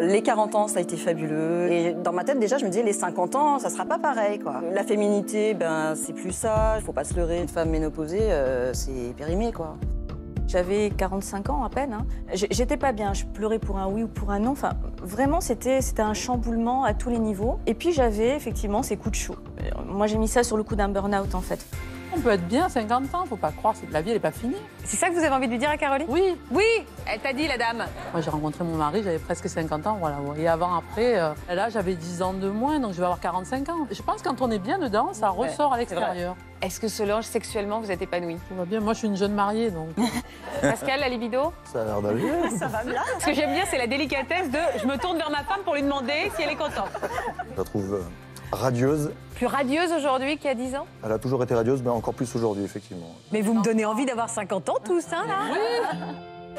Les 40 ans, ça a été fabuleux. Et dans ma tête, déjà, je me disais, les 50 ans, ça sera pas pareil, quoi. La féminité, ben, c'est plus ça. Il faut pas se leurrer. Une femme ménopausée, c'est périmé, quoi. J'avais 45 ans à peine. Hein. J'étais pas bien, je pleurais pour un oui ou pour un non. Enfin, vraiment, c'était un chamboulement à tous les niveaux. Et puis j'avais effectivement ces coups de chaud. Moi, j'ai mis ça sur le coup d'un burn-out, en fait. On peut être bien à 50 ans, faut pas croire, la vie, elle n'est pas finie. C'est ça que vous avez envie de lui dire à Caroline? Oui. Oui, elle t'a dit, la dame. Moi, j'ai rencontré mon mari, j'avais presque 50 ans, voilà. Et avant, après, là, j'avais 10 ans de moins, donc je vais avoir 45 ans. Je pense que quand on est bien dedans, ça ressort à l'extérieur. Est-ce que Solange, sexuellement, vous êtes épanouie? Tout va bien. Moi, je suis une jeune mariée, donc... Pascal, la libido? Ça a l'air d'aller. Ça va bien. Ce que j'aime bien, c'est la délicatesse de je me tourne vers ma femme pour lui demander si elle est contente. Je la trouve radieuse. Plus radieuse aujourd'hui qu'il y a 10 ans? Elle a toujours été radieuse, mais encore plus aujourd'hui, effectivement. Mais vous me donnez envie d'avoir 50 ans tous, hein, là? Oui.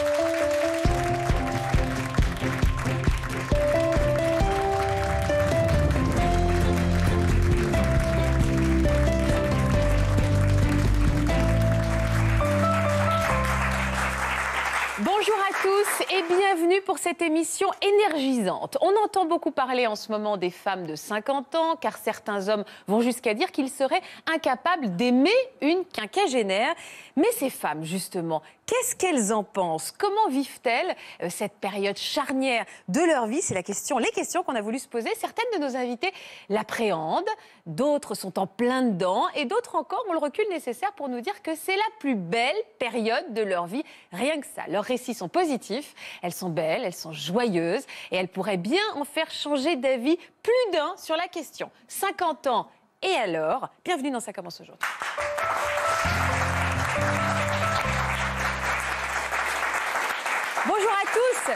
Bonjour à tous et bienvenue pour cette émission énergisante. On entend beaucoup parler en ce moment des femmes de 50 ans, car certains hommes vont jusqu'à dire qu'ils seraient incapables d'aimer une quinquagénaire. Mais ces femmes, justement, qu'est-ce qu'elles en pensent? Comment vivent-elles cette période charnière de leur vie? C'est les questions qu'on a voulu se poser. Certaines de nos invités l'appréhendent, d'autres sont en plein dedans et d'autres encore ont le recul nécessaire pour nous dire que c'est la plus belle période de leur vie. Rien que ça. Leurs récits sont positifs, elles sont belles, elles sont joyeuses et elles pourraient bien en faire changer d'avis plus d'un sur la question. 50 ans et alors? Bienvenue dans Ça commence aujourd'hui. Bonjour à tous.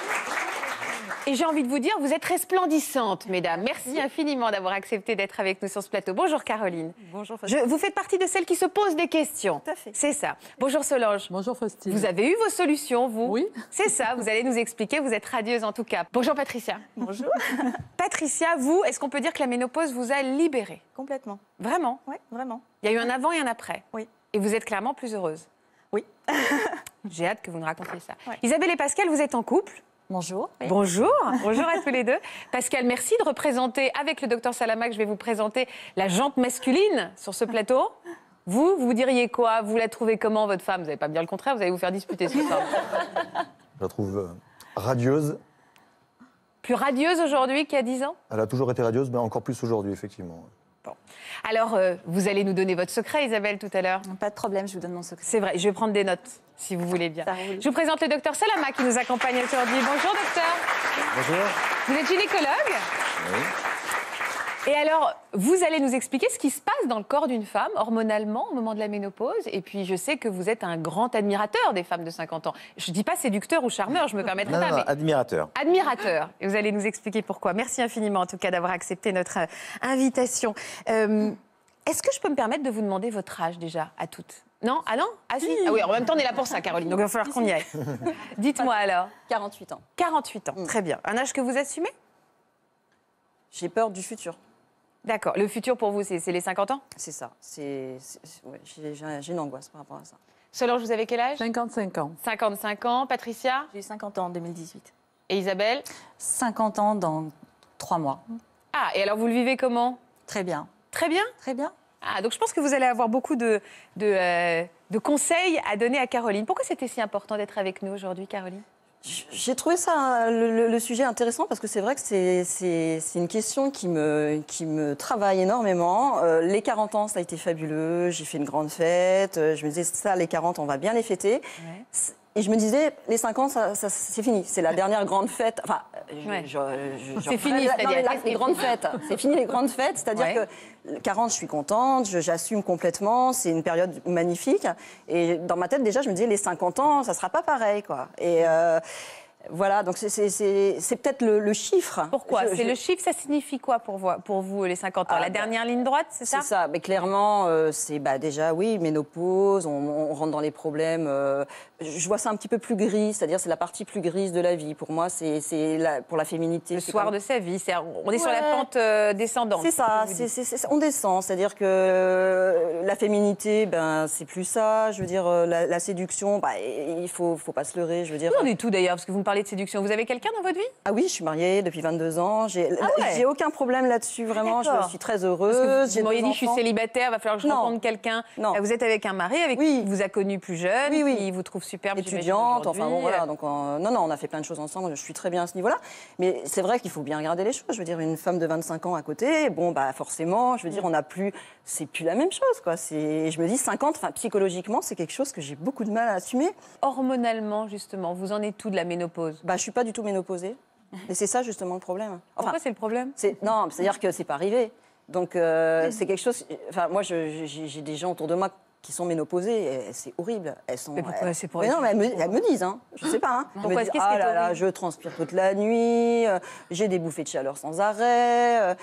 Et j'ai envie de vous dire, vous êtes resplendissantes, mesdames. Merci infiniment d'avoir accepté d'être avec nous sur ce plateau. Bonjour Caroline. Bonjour Faustine. Vous faites partie de celles qui se posent des questions. Tout à fait. C'est ça. Bonjour Solange. Bonjour Faustine. Vous avez eu vos solutions, vous? Oui. C'est ça, vous allez nous expliquer, vous êtes radieuse en tout cas. Bonjour Patricia. Bonjour. Patricia, vous, est-ce qu'on peut dire que la ménopause vous a libérée? Complètement. Vraiment? Oui, vraiment. Il y a eu un avant et un après? Oui. Et vous êtes clairement plus heureuse? Oui. J'ai hâte que vous nous racontiez ça. Ouais. Isabelle et Pascal, vous êtes en couple? Bonjour. Oui. Bonjour, bonjour à tous les deux. Pascal, merci de représenter, avec le docteur Salama, que je vais vous présenter la jante masculine sur ce plateau. Vous diriez quoi? Vous la trouvez comment, votre femme? Vous n'allez pas me dire le contraire, vous allez vous faire disputer ce soir. Je la trouve radieuse. Plus radieuse aujourd'hui qu'il y a 10 ans? Elle a toujours été radieuse, mais encore plus aujourd'hui, effectivement. Bon. Alors, vous allez nous donner votre secret, Isabelle, tout à l'heure. Pas de problème, je vous donne mon secret. C'est vrai, je vais prendre des notes, si vous voulez bien. Ça roule. Je vous présente le docteur Salama qui nous accompagne aujourd'hui. Bonjour, docteur. Bonjour. Vous êtes gynécologue? Oui. Et alors, vous allez nous expliquer ce qui se passe dans le corps d'une femme, hormonalement, au moment de la ménopause. Et puis, je sais que vous êtes un grand admirateur des femmes de 50 ans. Je ne dis pas séducteur ou charmeur, je me permettrai pas, mais admirateur. admirateur. Et vous allez nous expliquer pourquoi. Merci infiniment, en tout cas, d'avoir accepté notre invitation. Est-ce que je peux me permettre de vous demander votre âge, déjà, à toutes? Non? Ah non? Ah si? Ah oui, en même temps, on est là pour ça, Caroline, donc il va falloir qu'on y aille. Dites-moi alors. 48 ans. 48 ans, très bien. Un âge que vous assumez? J'ai peur du futur. D'accord. Le futur pour vous, c'est les 50 ans? C'est ça. Ouais, j'ai une angoisse par rapport à ça. Solange, vous avez quel âge? 55 ans. 55 ans. Patricia? J'ai 50 ans en 2018. Et Isabelle? 50 ans dans 3 mois. Ah, et alors vous le vivez comment? Très bien. Très bien? Très bien. Ah, donc je pense que vous allez avoir beaucoup de conseils à donner à Caroline. Pourquoi c'était si important d'être avec nous aujourd'hui, Caroline? J'ai trouvé ça, le sujet intéressant parce que c'est vrai que c'est une question qui me travaille énormément. Les 40 ans, ça a été fabuleux. J'ai fait une grande fête. Je me disais, ça, les 40, on va bien les fêter. Ouais. Et je me disais, les 50, ça, c'est fini. C'est la dernière grande fête. Enfin, Ouais. c'est fini, c'est-à-dire les grandes fêtes. C'est fini les grandes fêtes. C'est-à-dire que 40, je suis contente, j'assume complètement. C'est une période magnifique. Et dans ma tête, déjà, je me disais, les 50 ans, ça sera pas pareil, quoi. Et voilà, donc c'est peut-être le chiffre. Pourquoi? C'est le chiffre, ça signifie quoi pour vous les 50 ans? La dernière ligne droite, c'est ça? C'est ça, mais clairement, c'est déjà, oui, ménopause, on rentre dans les problèmes je vois ça un petit peu plus gris, c'est-à-dire c'est la partie plus grise de la vie. Pour moi, pour la féminité. Le soir de sa vie, on est sur la pente descendante. C'est ça, on descend, c'est-à-dire que la féminité, c'est plus ça. Je veux dire, la séduction, il faut pas se leurrer, je veux dire. Où en est tout d'ailleurs, parce que vous me parlez de séduction. Vous avez quelqu'un dans votre vie? Ah oui, je suis mariée depuis 22 ans. J'ai aucun problème là-dessus, vraiment. Je suis très heureuse. Vous m'auriez dit, je suis célibataire, va falloir que je rencontre quelqu'un. Vous êtes avec un mari qui vous a connu plus jeune, qui vous trouve superbe, étudiante, enfin bon, voilà. Donc, on a fait plein de choses ensemble. Je suis très bien à ce niveau-là. Mais c'est vrai qu'il faut bien regarder les choses. Je veux dire, une femme de 25 ans à côté, forcément, je veux dire, c'est plus la même chose, quoi. Je me dis 50, psychologiquement, c'est quelque chose que j'ai beaucoup de mal à assumer. Hormonalement, justement, vous en êtes tout de la ménopause? Je suis pas du tout ménopausée. Et c'est ça, justement, le problème. Pourquoi c'est le problème? Non, c'est-à-dire que c'est pas arrivé. Donc, c'est quelque chose... moi, j'ai des gens autour de moi qui sont ménopausées, et c'est horrible. Elles sont. Mais pourquoi c'est pour mais non, mais elles me disent, je sais pas. Elles me disent, ah là là, je transpire toute la nuit, j'ai des bouffées de chaleur sans arrêt.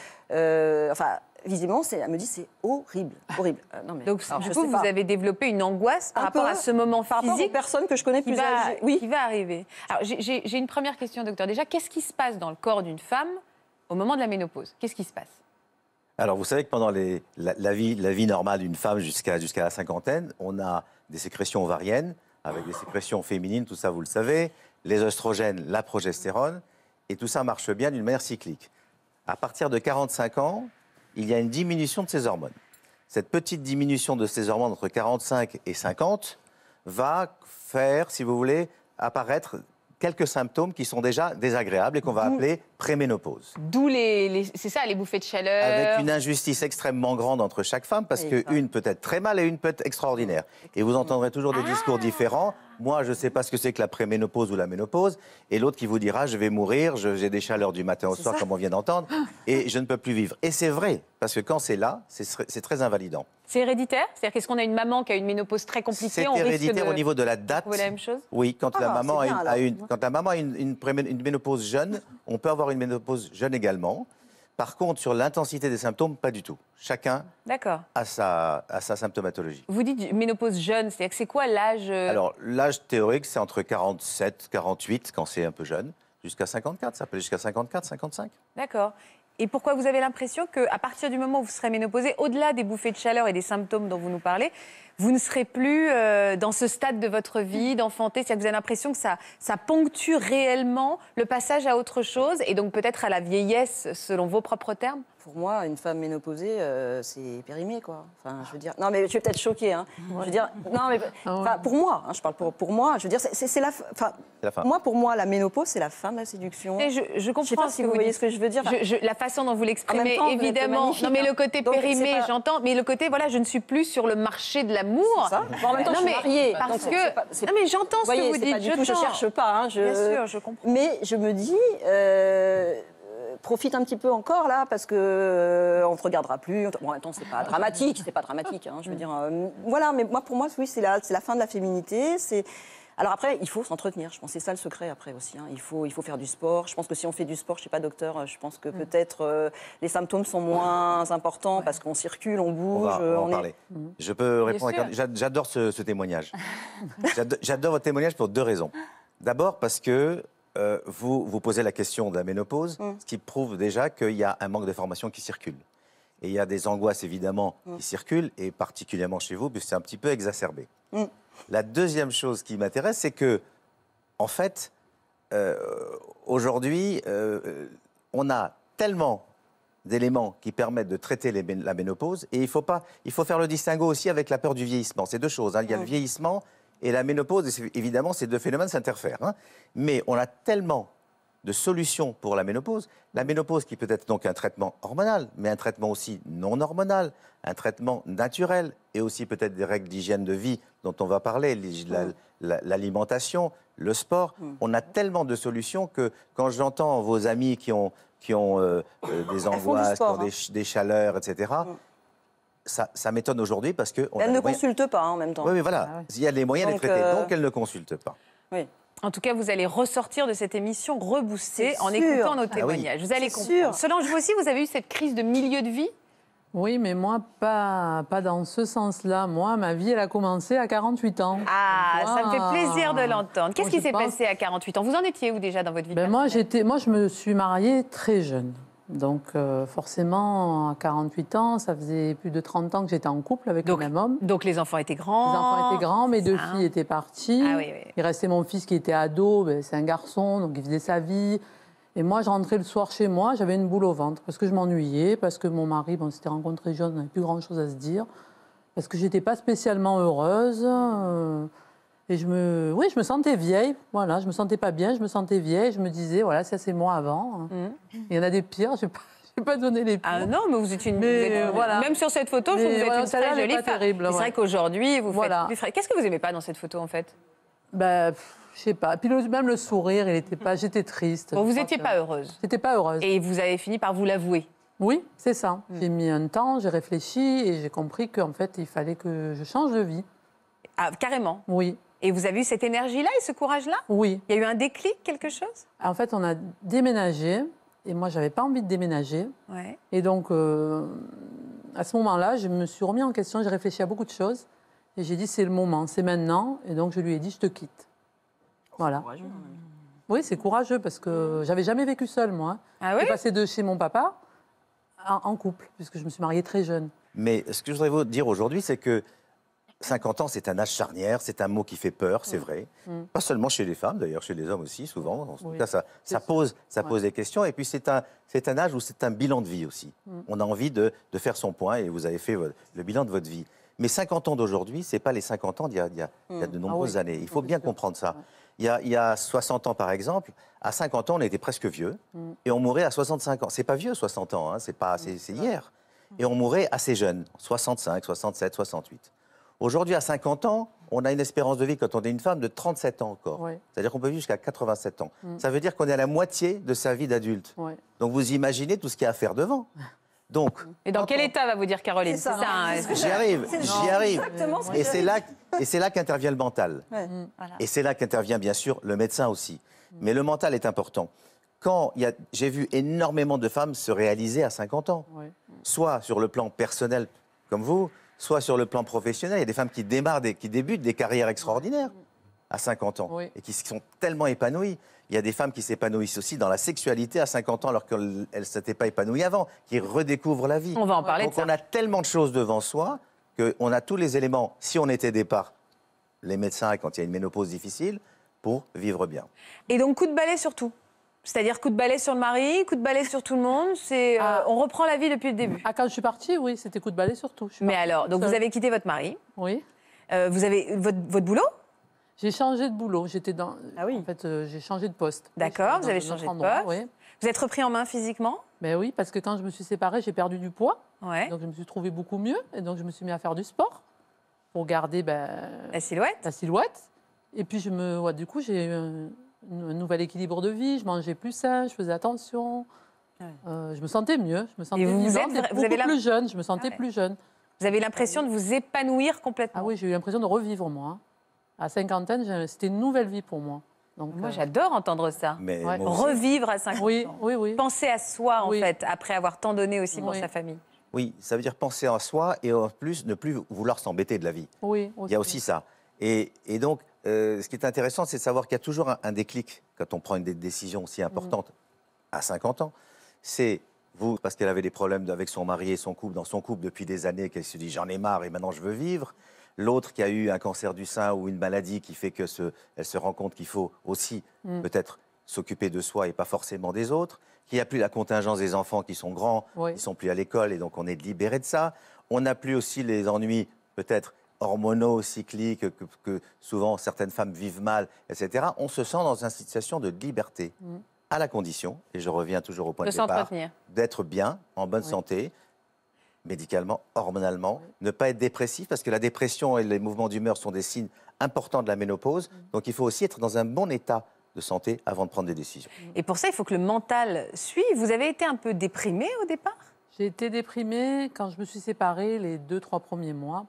Visiblement, elle me dit, c'est horrible, horrible. Non, mais, donc, du coup, vous avez développé une angoisse par rapport à ce moment physique, par rapport aux personnes que je connais plus âgées. Qui va arriver. Alors, j'ai une première question, docteur. Déjà, qu'est-ce qui se passe dans le corps d'une femme au moment de la ménopause? Qu'est-ce qui se passe? Alors, vous savez que pendant la vie normale d'une femme jusqu'à la cinquantaine, on a des sécrétions ovariennes, avec des sécrétions féminines, tout ça, vous le savez, les oestrogènes, la progestérone, et tout ça marche bien d'une manière cyclique. À partir de 45 ans, il y a une diminution de ces hormones. Cette petite diminution de ces hormones entre 45 et 50 va faire, si vous voulez, apparaître quelques symptômes qui sont déjà désagréables et qu'on va appeler préménopause. D'où c'est ça, les bouffées de chaleur. Avec une injustice extrêmement grande entre chaque femme, parce qu'une peut être très mal et une peut être extraordinaire. Et vous entendrez toujours des discours différents. Moi, je ne sais pas ce que c'est que la préménopause ou la ménopause. Et l'autre qui vous dira, je vais mourir, j'ai des chaleurs du matin au soir, comme on vient d'entendre, et je ne peux plus vivre. Et c'est vrai, parce que quand c'est là, c'est très invalidant. C'est héréditaire? C'est-à-dire qu'est-ce qu'on a une maman qui a une ménopause très compliquée? C'est héréditaire au niveau de la date. Vous la même chose? Oui, quand la maman a une ménopause jeune, on peut avoir une ménopause jeune également. Par contre, sur l'intensité des symptômes, pas du tout. Chacun a sa symptomatologie. Vous dites ménopause jeune, c'est-à-dire que c'est quoi l'âge? Alors, l'âge théorique, c'est entre 47, 48, quand c'est un peu jeune, jusqu'à 54. Ça peut aller jusqu'à 54, 55. D'accord. Et pourquoi vous avez l'impression qu'à partir du moment où vous serez ménopausée, au-delà des bouffées de chaleur et des symptômes dont vous nous parlez, vous ne serez plus dans ce stade de votre vie d'enfanter? C'est-à-dire que vous avez l'impression que ça ponctue réellement le passage à autre chose et donc peut-être à la vieillesse, selon vos propres termes? Pour moi, une femme ménopausée, c'est périmé, quoi. Enfin, je veux dire... Non, mais je vais peut-être choquer, hein. Ouais. Je veux dire... Non, mais... pour moi, je parle pour moi. Je veux dire, c'est la... fin. Moi, pour moi, la ménopause, c'est la fin de la séduction. Et je comprends. Je sais pas si vous voyez ce que je veux dire. La façon dont vous l'exprimez, évidemment. Non, mais le côté périmé, j'entends. Mais le côté, voilà, je ne suis plus sur le marché de l'amour. En même temps, je suis mariée. Parce que... Non, mais j'entends ce que vous dites. Je cherche pas, hein. Bien sûr, je comprends. Mais je me dis... profite un petit peu encore là parce que on ne te regardera plus. Bon, en même temps, c'est pas dramatique, hein, je veux dire. Voilà, mais moi, pour moi, oui, c'est la fin de la féminité. Alors après, il faut s'entretenir. Je pense que c'est ça le secret après aussi. Hein. Il faut faire du sport. Je pense que si on fait du sport, je ne suis pas docteur, je pense que peut-être les symptômes sont moins importants parce qu'on circule, on bouge. On va en parler. Je peux répondre. J'adore ce témoignage. J'adore votre témoignage pour deux raisons. D'abord parce que vous posez la question de la ménopause, ce qui prouve déjà qu'il y a un manque de formation qui circule. Et il y a des angoisses, évidemment, qui circulent, et particulièrement chez vous, puisque c'est un petit peu exacerbé. La deuxième chose qui m'intéresse, c'est que, en fait, aujourd'hui, on a tellement d'éléments qui permettent de traiter la ménopause, et il faut faire le distinguo aussi avec la peur du vieillissement. C'est deux choses, hein. Il y a le vieillissement et la ménopause, évidemment, ces deux phénomènes s'interfèrent. Hein. Mais on a tellement de solutions pour la ménopause. La ménopause qui peut être donc un traitement hormonal, mais un traitement aussi non hormonal, un traitement naturel, et aussi peut-être des règles d'hygiène de vie dont on va parler, l'alimentation, le sport. On a tellement de solutions que quand j'entends vos amis qui ont des angoisses, qui ont des chaleurs, etc., ça m'étonne aujourd'hui parce que... Elle ne consulte pas en même temps. Oui, mais voilà, il y a les moyens de les traiter, donc elle ne consulte pas. Oui. En tout cas, vous allez ressortir de cette émission reboostée en écoutant nos témoignages. Vous allez comprendre. Solange, vous aussi, vous avez eu cette crise de milieu de vie? Oui, mais moi, pas dans ce sens-là. Moi, ma vie, elle a commencé à 48 ans. Ah, ça me fait plaisir de l'entendre. Qu'est-ce qui je s'est pense- passé à 48 ans? Vous en étiez où déjà dans votre vie Moi, personnelle? je me suis mariée très jeune. Donc, forcément, à 48 ans, ça faisait plus de 30 ans que j'étais en couple avec le même homme. Donc les enfants étaient grands. Les enfants étaient grands, mes deux Ça. filles étaient parties. Ah oui, oui. Il restait mon fils qui était ado, c'est un garçon, donc il faisait sa vie. Et moi, je rentrais le soir chez moi, j'avais une boule au ventre, parce que je m'ennuyais, parce que mon mari, on s'était rencontrés jeunes, on n'avait plus grand-chose à se dire, parce que j'étais pas spécialement heureuse. Et je me sentais vieille, voilà, je me sentais pas bien, je me sentais vieille, je me disais, voilà, ça c'est moi avant. Il y en a des pires, je vais pas donner les pires. Ah non, mais vous êtes une. Mais, vous êtes- voilà. Même sur cette photo, Mais vous êtes voilà, une celle-là, très elle est jolie pas femme. terrible, C'est vrai ouais. qu'aujourd'hui, vous Voilà. faites plus frais. Qu'est-ce que vous aimez pas dans cette photo en fait? Je sais pas. Puis même le sourire, il était pas. J'étais triste. Bon, vous Je crois n'étiez que- pas heureuse. J'étais pas heureuse. Et vous avez fini par vous l'avouer. Oui, c'est ça. J'ai mis un temps, j'ai réfléchi et j'ai compris qu'en fait, il fallait que je change de vie. Ah, carrément. Oui, Et vous avez eu cette énergie-là et ce courage-là? oui. Il y a eu un déclic, quelque chose? En fait, on a déménagé et moi, j'avais pas envie de déménager. Ouais. Et donc, à ce moment-là, je me suis remis en question, j'ai réfléchi à beaucoup de choses et j'ai dit c'est le moment, c'est maintenant. Et donc, je lui ai dit je te quitte. Voilà. Oui, c'est courageux parce que j'avais jamais vécu seule, moi. Ah oui? J'ai passé de chez mon papa en couple, puisque je me suis mariée très jeune. Mais ce que je voudrais vous dire aujourd'hui, c'est que 50 ans, c'est un âge charnière, c'est un mot qui fait peur, c'est vrai. Pas seulement chez les femmes, d'ailleurs, chez les hommes aussi, souvent. En tout Oui. cas, ça pose des questions. Et puis, c'est un âge où c'est un bilan de vie aussi. On a envie de faire son point, et vous avez fait le bilan de votre vie. Mais 50 ans d'aujourd'hui, ce n'est pas les 50 ans d'il y a de nombreuses années. Il faut bien comprendre ça. Il y a 60 ans, par exemple, à 50 ans, on était presque vieux, et on mourait à 65 ans. C'est pas vieux, 60 ans, hein, c'est hier. Et on mourait assez jeune, 65, 67, 68. Aujourd'hui, à 50 ans, on a une espérance de vie, quand on est une femme, de 37 ans encore. Ouais. C'est-à-dire qu'on peut vivre jusqu'à 87 ans. Ça veut dire qu'on est à la moitié de sa vie d'adulte. Ouais. Donc vous imaginez tout ce qu'il y a à faire devant. Donc, Et dans quel état va vous dire Caroline? C'est ça. hein, est-ce que- j'y arrive, j'y arrive. Exactement ce que Et j'allais c'est là qu'intervient le mental. Ouais. Et c'est là qu'intervient bien sûr le médecin aussi. Mais le mental est important. J'ai vu énormément de femmes se réaliser à 50 ans, Ouais. soit sur le plan personnel comme vous, soit sur le plan professionnel. Il y a des femmes qui débutent des carrières extraordinaires à 50 ans Oui. et qui sont tellement épanouies. Il y a des femmes qui s'épanouissent aussi dans la sexualité à 50 ans alors qu'elles ne s'étaient pas épanouies avant, qui redécouvrent la vie. On va en parler de Donc ça. on a tellement de choses devant soi qu'on a tous les éléments, si on était aidé par les médecins quand il y a une ménopause difficile, pour vivre bien. Et donc, coup de balai sur tout. C'est-à-dire coup de balai sur le mari, coup de balai sur tout le monde. On reprend la vie depuis le début. Ah, quand je suis partie, oui, c'était coup de balai surtout. Je suis Mais partie alors, donc seule. vous avez quitté votre mari. Oui. Vous avez votre boulot? J'ai changé de boulot. J'étais dans. Ah oui. En fait, j'ai changé de poste. D'accord, J'étais vous avez dans un changé autre de endroit, poste. Oui. Vous êtes repris en main physiquement? Ben oui, parce que quand je me suis séparée, j'ai perdu du poids. Ouais. Donc je me suis trouvée beaucoup mieux. Et donc je me suis mis à faire du sport pour garder La silhouette? la silhouette. Et puis du coup, j'ai eu un nouvel équilibre de vie. Je mangeais plus sain, je faisais attention. Je me sentais mieux. Je me sentais vous vivante êtes- et vous avez beaucoup plus jeune. Je me sentais Ah ouais. plus jeune. Vous avez l'impression de vous épanouir complètement. Ah oui, j'ai eu l'impression de revivre, moi. Hein. À cinquantaine, c'était une nouvelle vie pour moi. Donc, Moi, j'adore entendre ça. Mais Ouais. moi aussi. Revivre à 50 oui, ans. oui, oui. Penser à soi, en Oui. fait, après avoir tant donné aussi pour Oui. sa famille. Oui, ça veut dire penser à soi et en plus ne plus vouloir s'embêter de la vie. Oui, Il y a aussi ça. Et donc, ce qui est intéressant, c'est de savoir qu'il y a toujours un déclic quand on prend une décision aussi importante à 50 ans. C'est vous, parce qu'elle avait des problèmes avec son mari et son couple, dans son couple depuis des années, qu'elle se dit j'en ai marre et maintenant je veux vivre. L'autre qui a eu un cancer du sein ou une maladie qui fait qu'elle se rend compte qu'il faut aussi peut-être s'occuper de soi et pas forcément des autres. Qu'il n'y a plus la contingence des enfants qui sont grands, Oui. ils ne sont plus à l'école et donc on est libéré de ça. On n'a plus aussi les ennuis peut-être hormonaux, cycliques, que souvent certaines femmes vivent mal, etc. On se sent dans une situation de liberté, à la condition, et je reviens toujours au point De de départ, s'entretenir. d'être bien, en bonne santé, médicalement, hormonalement, ne pas être dépressif, parce que la dépression et les mouvements d'humeur sont des signes importants de la ménopause, donc il faut aussi être dans un bon état de santé avant de prendre des décisions. Et pour ça, il faut que le mental suive. Vous avez été un peu déprimée au départ? J'ai été déprimée quand je me suis séparée les 2-3 premiers mois. Il y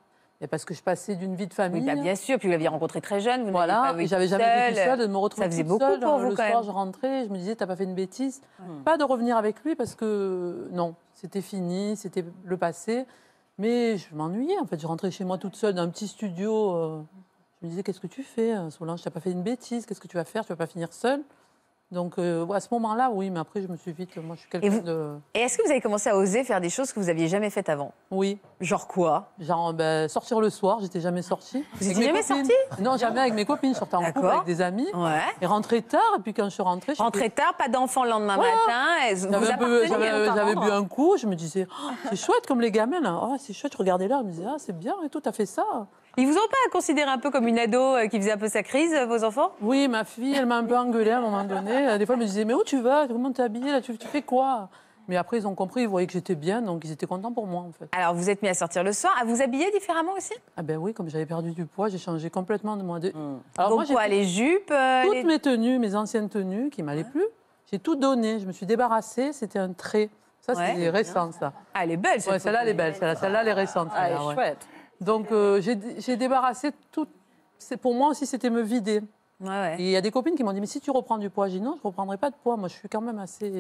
Et parce que je passais d'une vie de famille. Oui, bah, bien sûr, puis vous l'aviez rencontré très jeune, vous n'aviez pas Voilà, vécu et j'avais jamais vécu seule, de me retrouver Ça faisait toute beaucoup seule. pour vous, Le quand soir, même. je rentrais, je me disais, t'as pas fait une bêtise. Pas de revenir avec lui parce que non, c'était fini, c'était le passé. Mais je m'ennuyais, en fait. Je rentrais chez moi toute seule dans un petit studio. Je me disais, qu'est-ce que tu fais, Solange? Tu n'as pas fait une bêtise, qu'est-ce que tu vas faire? Tu ne vas pas finir seule. Donc, à ce moment-là, oui, mais après, je me suis vite. Moi, je suis quelqu'un de. Et est-ce que vous avez commencé à oser faire des choses que vous n'aviez jamais faites avant? Oui. Genre quoi? Genre, sortir le soir, j'étais jamais sortie. Vous Avec étiez mes jamais copines. sortie? Non, jamais avec mes copines. Je sortais en couple D'accord. avec des amis. Ouais. Et rentrer tard, et puis quand je suis rentrée. Rentrer tard, pas d'enfant le lendemain matin. Vous J'avais bu un coup, je me disais, oh, c'est chouette comme les gamins, là. Oh, c'est chouette, je regardais là, je me disais, ah, c'est bien et tout, t'as fait ça. Ils vous ont pas considéré un peu comme une ado qui faisait un peu sa crise, vos enfants? Oui, ma fille, elle m'a un peu engueulée à un moment donné. Des fois, elle me disait, mais où tu vas? Comment t'es habillée là? Tu fais quoi? Mais après, ils ont compris, ils voyaient que j'étais bien, donc ils étaient contents pour moi, en fait. Alors, vous êtes mis à sortir le soir, à vous habiller différemment aussi? Ah ben oui, comme j'avais perdu du poids, j'ai changé complètement de moi. Alors, donc quoi, les jupes Toutes mes tenues, mes anciennes tenues qui m'allaient plus, j'ai tout donné. Je me suis débarrassée, c'était un trait. Ça, c'est récent, ça. Ah, elle est belle, cette Celle-là, elle est belle. Celle-là, elle est récente. Ah, elle est chouette. Donc, j'ai débarrassé tout. Pour moi aussi, c'était me vider. Ouais. Et il y a des copines qui m'ont dit, mais si tu reprends du poids, j'ai dit non, je ne reprendrai pas de poids. Moi, je suis quand même assez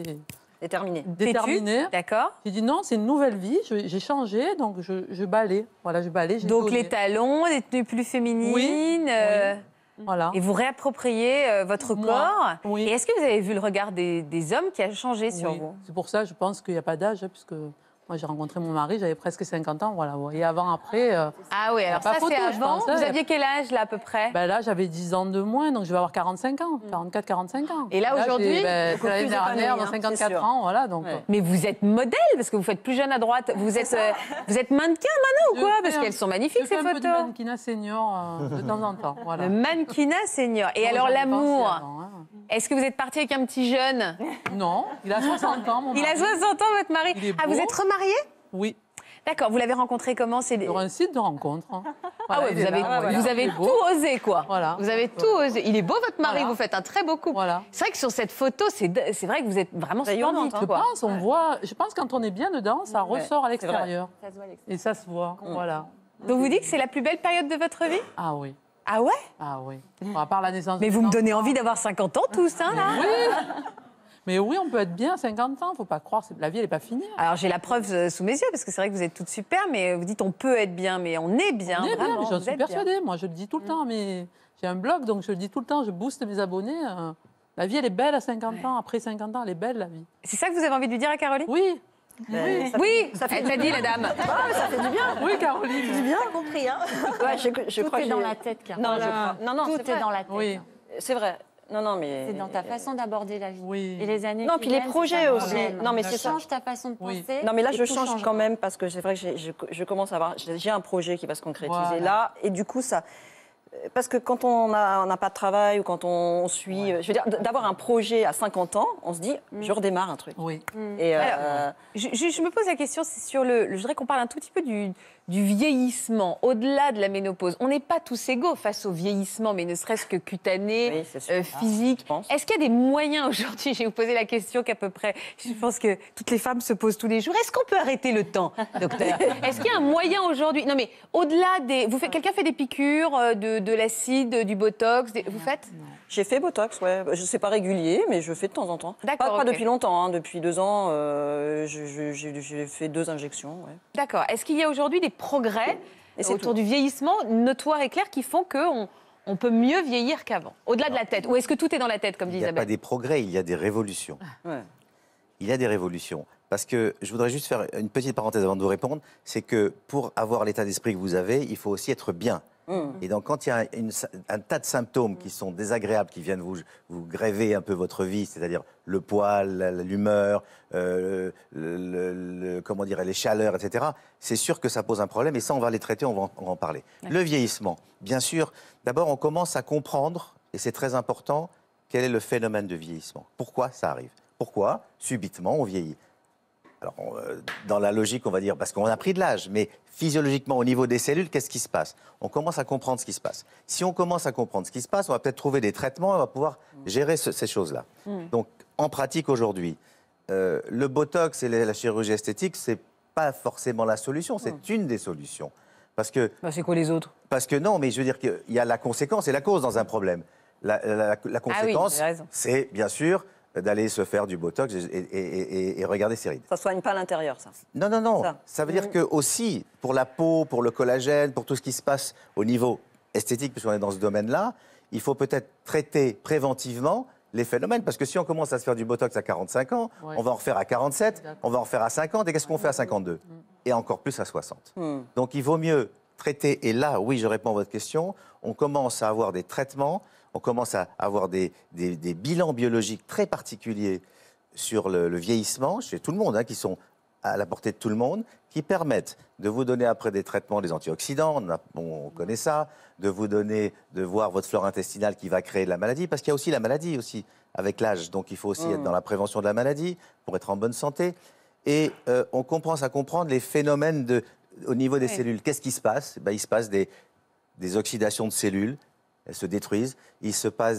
déterminée. D'accord. J'ai dit non, c'est une nouvelle vie, j'ai changé, donc je balais. Voilà, je balais. Donc les talons, des tenues plus féminines. Oui. Voilà. Et vous réappropriez votre corps. Oui. Et est-ce que vous avez vu le regard des hommes qui a changé sur Oui. vous? C'est pour ça, je pense qu'il n'y a pas d'âge, puisque moi, j'ai rencontré mon mari, j'avais presque 50 ans. Voilà. Et avant, après. Ah oui, alors pas ça, photo, c'est je avant. pense, Vous hein. aviez quel âge, là, à peu près? Ben là, j'avais 10 ans de moins, donc je vais avoir 45 ans, 44-45 ans. Et là, aujourd'hui, c'est beaucoup l'année plus dernière, épanoui, dans hein, 54 c'est sûr. ans, voilà. Donc, Ouais. Mais vous êtes modèle, parce que vous faites plus jeune à droite. Vous êtes mannequin maintenant ou quoi? Parce qu'elles sont magnifiques, je fais ces un peu du photos. mannequinat senior de temps en temps. Voilà. Le mannequinat senior. Et Oh, alors, j'en ai pensé l'amour, avant, hein. est-ce que vous êtes parti avec un petit jeune? Non, il a 60 ans, mon Il mari. a 60 ans, votre mari. Il est Ah, vous beau. êtes remarié? Oui, D'accord, vous l'avez rencontré comment? sur un site de rencontre. hein. Ah Voilà, ouais, il vous est avez, là, voilà. vous avez Il est beau. tout osé, quoi. Voilà. Vous avez tout osé. Il est beau, votre mari, Voilà. vous faites un très beau couple. Voilà. C'est vrai que sur cette photo, c'est vrai que vous êtes vraiment Rayonnante, splendide, Je quoi. pense, on voit. Je pense que quand on est bien dedans, ça ressort à c'est vrai. l'extérieur. Et ça se voit. Voilà. Donc vous dites que c'est la plus belle période de votre vie? Ah oui. Ah ouais? Ah oui. Bon, à part la naissance. Mais de vous me mes donnez enfants. envie d'avoir 50 ans, tous, hein, là? Mais oui, on peut être bien à 50 ans. Faut pas croire. La vie, elle n'est pas finie. Alors j'ai la preuve sous mes yeux, parce que c'est vrai que vous êtes toutes super, mais vous dites on peut être bien, mais on est bien, On est bien, vraiment. mais j'en vous suis êtes bien. persuadée. Moi, je le dis tout le temps. Mais j'ai un blog, donc je le dis tout le temps. Je booste mes abonnés. La vie, elle est belle à 50 ans. Après 50 ans, elle est belle, la vie. C'est ça que vous avez envie de lui dire à Caroline? Oui. Oui, elle t'a dit, la dame. Ça fait du bien. Oui, Caroline. J'ai bien compris. Hein. Ouais, je Tout crois est que dans j'ai- la tête, Caroline. Non, je crois. Non, Tout c'est est vrai. dans la tête. Oui. C'est vrai. Non, mais. C'est dans ta façon d'aborder la vie. Oui. Et les années Non, qui puis les viennent, projets c'est un aussi. problème. Non, mais c'est ça. Change ta façon de Oui. penser. Non, mais là, et je tout change changera. quand même parce que c'est vrai que j'ai commence à avoir. J'ai un projet qui va se concrétiser Voilà. là. Et du coup, ça. Parce que quand on n'a pas de travail ou quand on suit. Je veux dire, d'avoir un projet à 50 ans, on se dit, je redémarre un truc. Oui. Et Alors, je me pose la question, c'est sur je voudrais qu'on parle un tout petit peu du vieillissement, au-delà de la ménopause. On n'est pas tous égaux face au vieillissement, mais ne serait-ce que cutané, Oui, c'est sûr. physique. Je pense. Est-ce qu'il y a des moyens aujourd'hui, je vais vous poser la question qu'à peu près, je pense que toutes les femmes se posent tous les jours, est-ce qu'on peut arrêter le temps, docteur? Est-ce qu'il y a un moyen aujourd'hui? Non mais au-delà des... Quelqu'un fait des piqûres, de l'acide, du botox, vous faites? j'ai fait Botox, ouais. Je sais pas régulier, mais je fais de temps en temps. D'accord, Pas ok. depuis longtemps, hein. Depuis 2 ans, j'ai fait 2 injections, ouais. D'accord. Est-ce qu'il y a aujourd'hui des progrès Et c'est autour tout. du vieillissement notoires et clairs qui font qu'on on peut mieux vieillir qu'avant, au-delà de la tête? Ou est-ce que tout est dans la tête, comme dit Il n'y a pas Isabelle? des progrès, il y a des révolutions. Ouais. Il y a des révolutions. Parce que je voudrais juste faire une petite parenthèse avant de vous répondre, c'est que pour avoir l'état d'esprit que vous avez, il faut aussi être bien. Et donc quand il y a un tas de symptômes qui sont désagréables, qui viennent vous gréver un peu votre vie, c'est-à-dire le poil, l'humeur, comment dirais, les chaleurs, etc., c'est sûr que ça pose un problème et ça on va les traiter, on va en parler. Le vieillissement, bien sûr, d'abord on commence à comprendre, et c'est très important, quel est le phénomène de vieillissement. Pourquoi ça arrive? Pourquoi, subitement, on vieillit? Alors, dans la logique, on va dire, parce qu'on a pris de l'âge, mais physiologiquement, au niveau des cellules, qu'est-ce qui se passe? On commence à comprendre ce qui se passe. Si on commence à comprendre ce qui se passe, on va peut-être trouver des traitements, on va pouvoir gérer ces choses-là. Donc, en pratique, aujourd'hui, le Botox et la chirurgie esthétique, c'est pas forcément la solution, c'est une des solutions. Parce que, C'est quoi les autres? parce que non, mais je veux dire qu'il y a la conséquence et la cause dans un problème. La conséquence, vous avez raison. c'est bien sûr d'aller se faire du Botox et regarder ses rides. Ça soigne pas l'intérieur, ça. Non, non, non. Ça. Ça veut dire que aussi, pour la peau, pour le collagène, pour tout ce qui se passe au niveau esthétique, puisqu'on est dans ce domaine-là, il faut peut-être traiter préventivement les phénomènes. Parce que si on commence à se faire du Botox à 45 ans, on va en refaire à 47, on va en refaire à 50, et qu'est-ce qu'on fait à 52 ? Et encore plus à 60. Donc il vaut mieux traiter, et là, oui, je réponds à votre question, on commence à avoir des traitements, on commence à avoir des bilans biologiques très particuliers sur le vieillissement, chez tout le monde, qui sont à la portée de tout le monde, qui permettent de vous donner après des traitements, des antioxydants, on connaît ça, de vous donner, de voir votre flore intestinale qui va créer de la maladie, parce qu'il y a aussi la maladie aussi avec l'âge, donc il faut aussi être dans la prévention de la maladie pour être en bonne santé. Et on commence à comprendre les phénomènes au niveau des cellules. Qu'est-ce qui se passe ? Il se passe des oxydations de cellules, elles se détruisent. Il se passe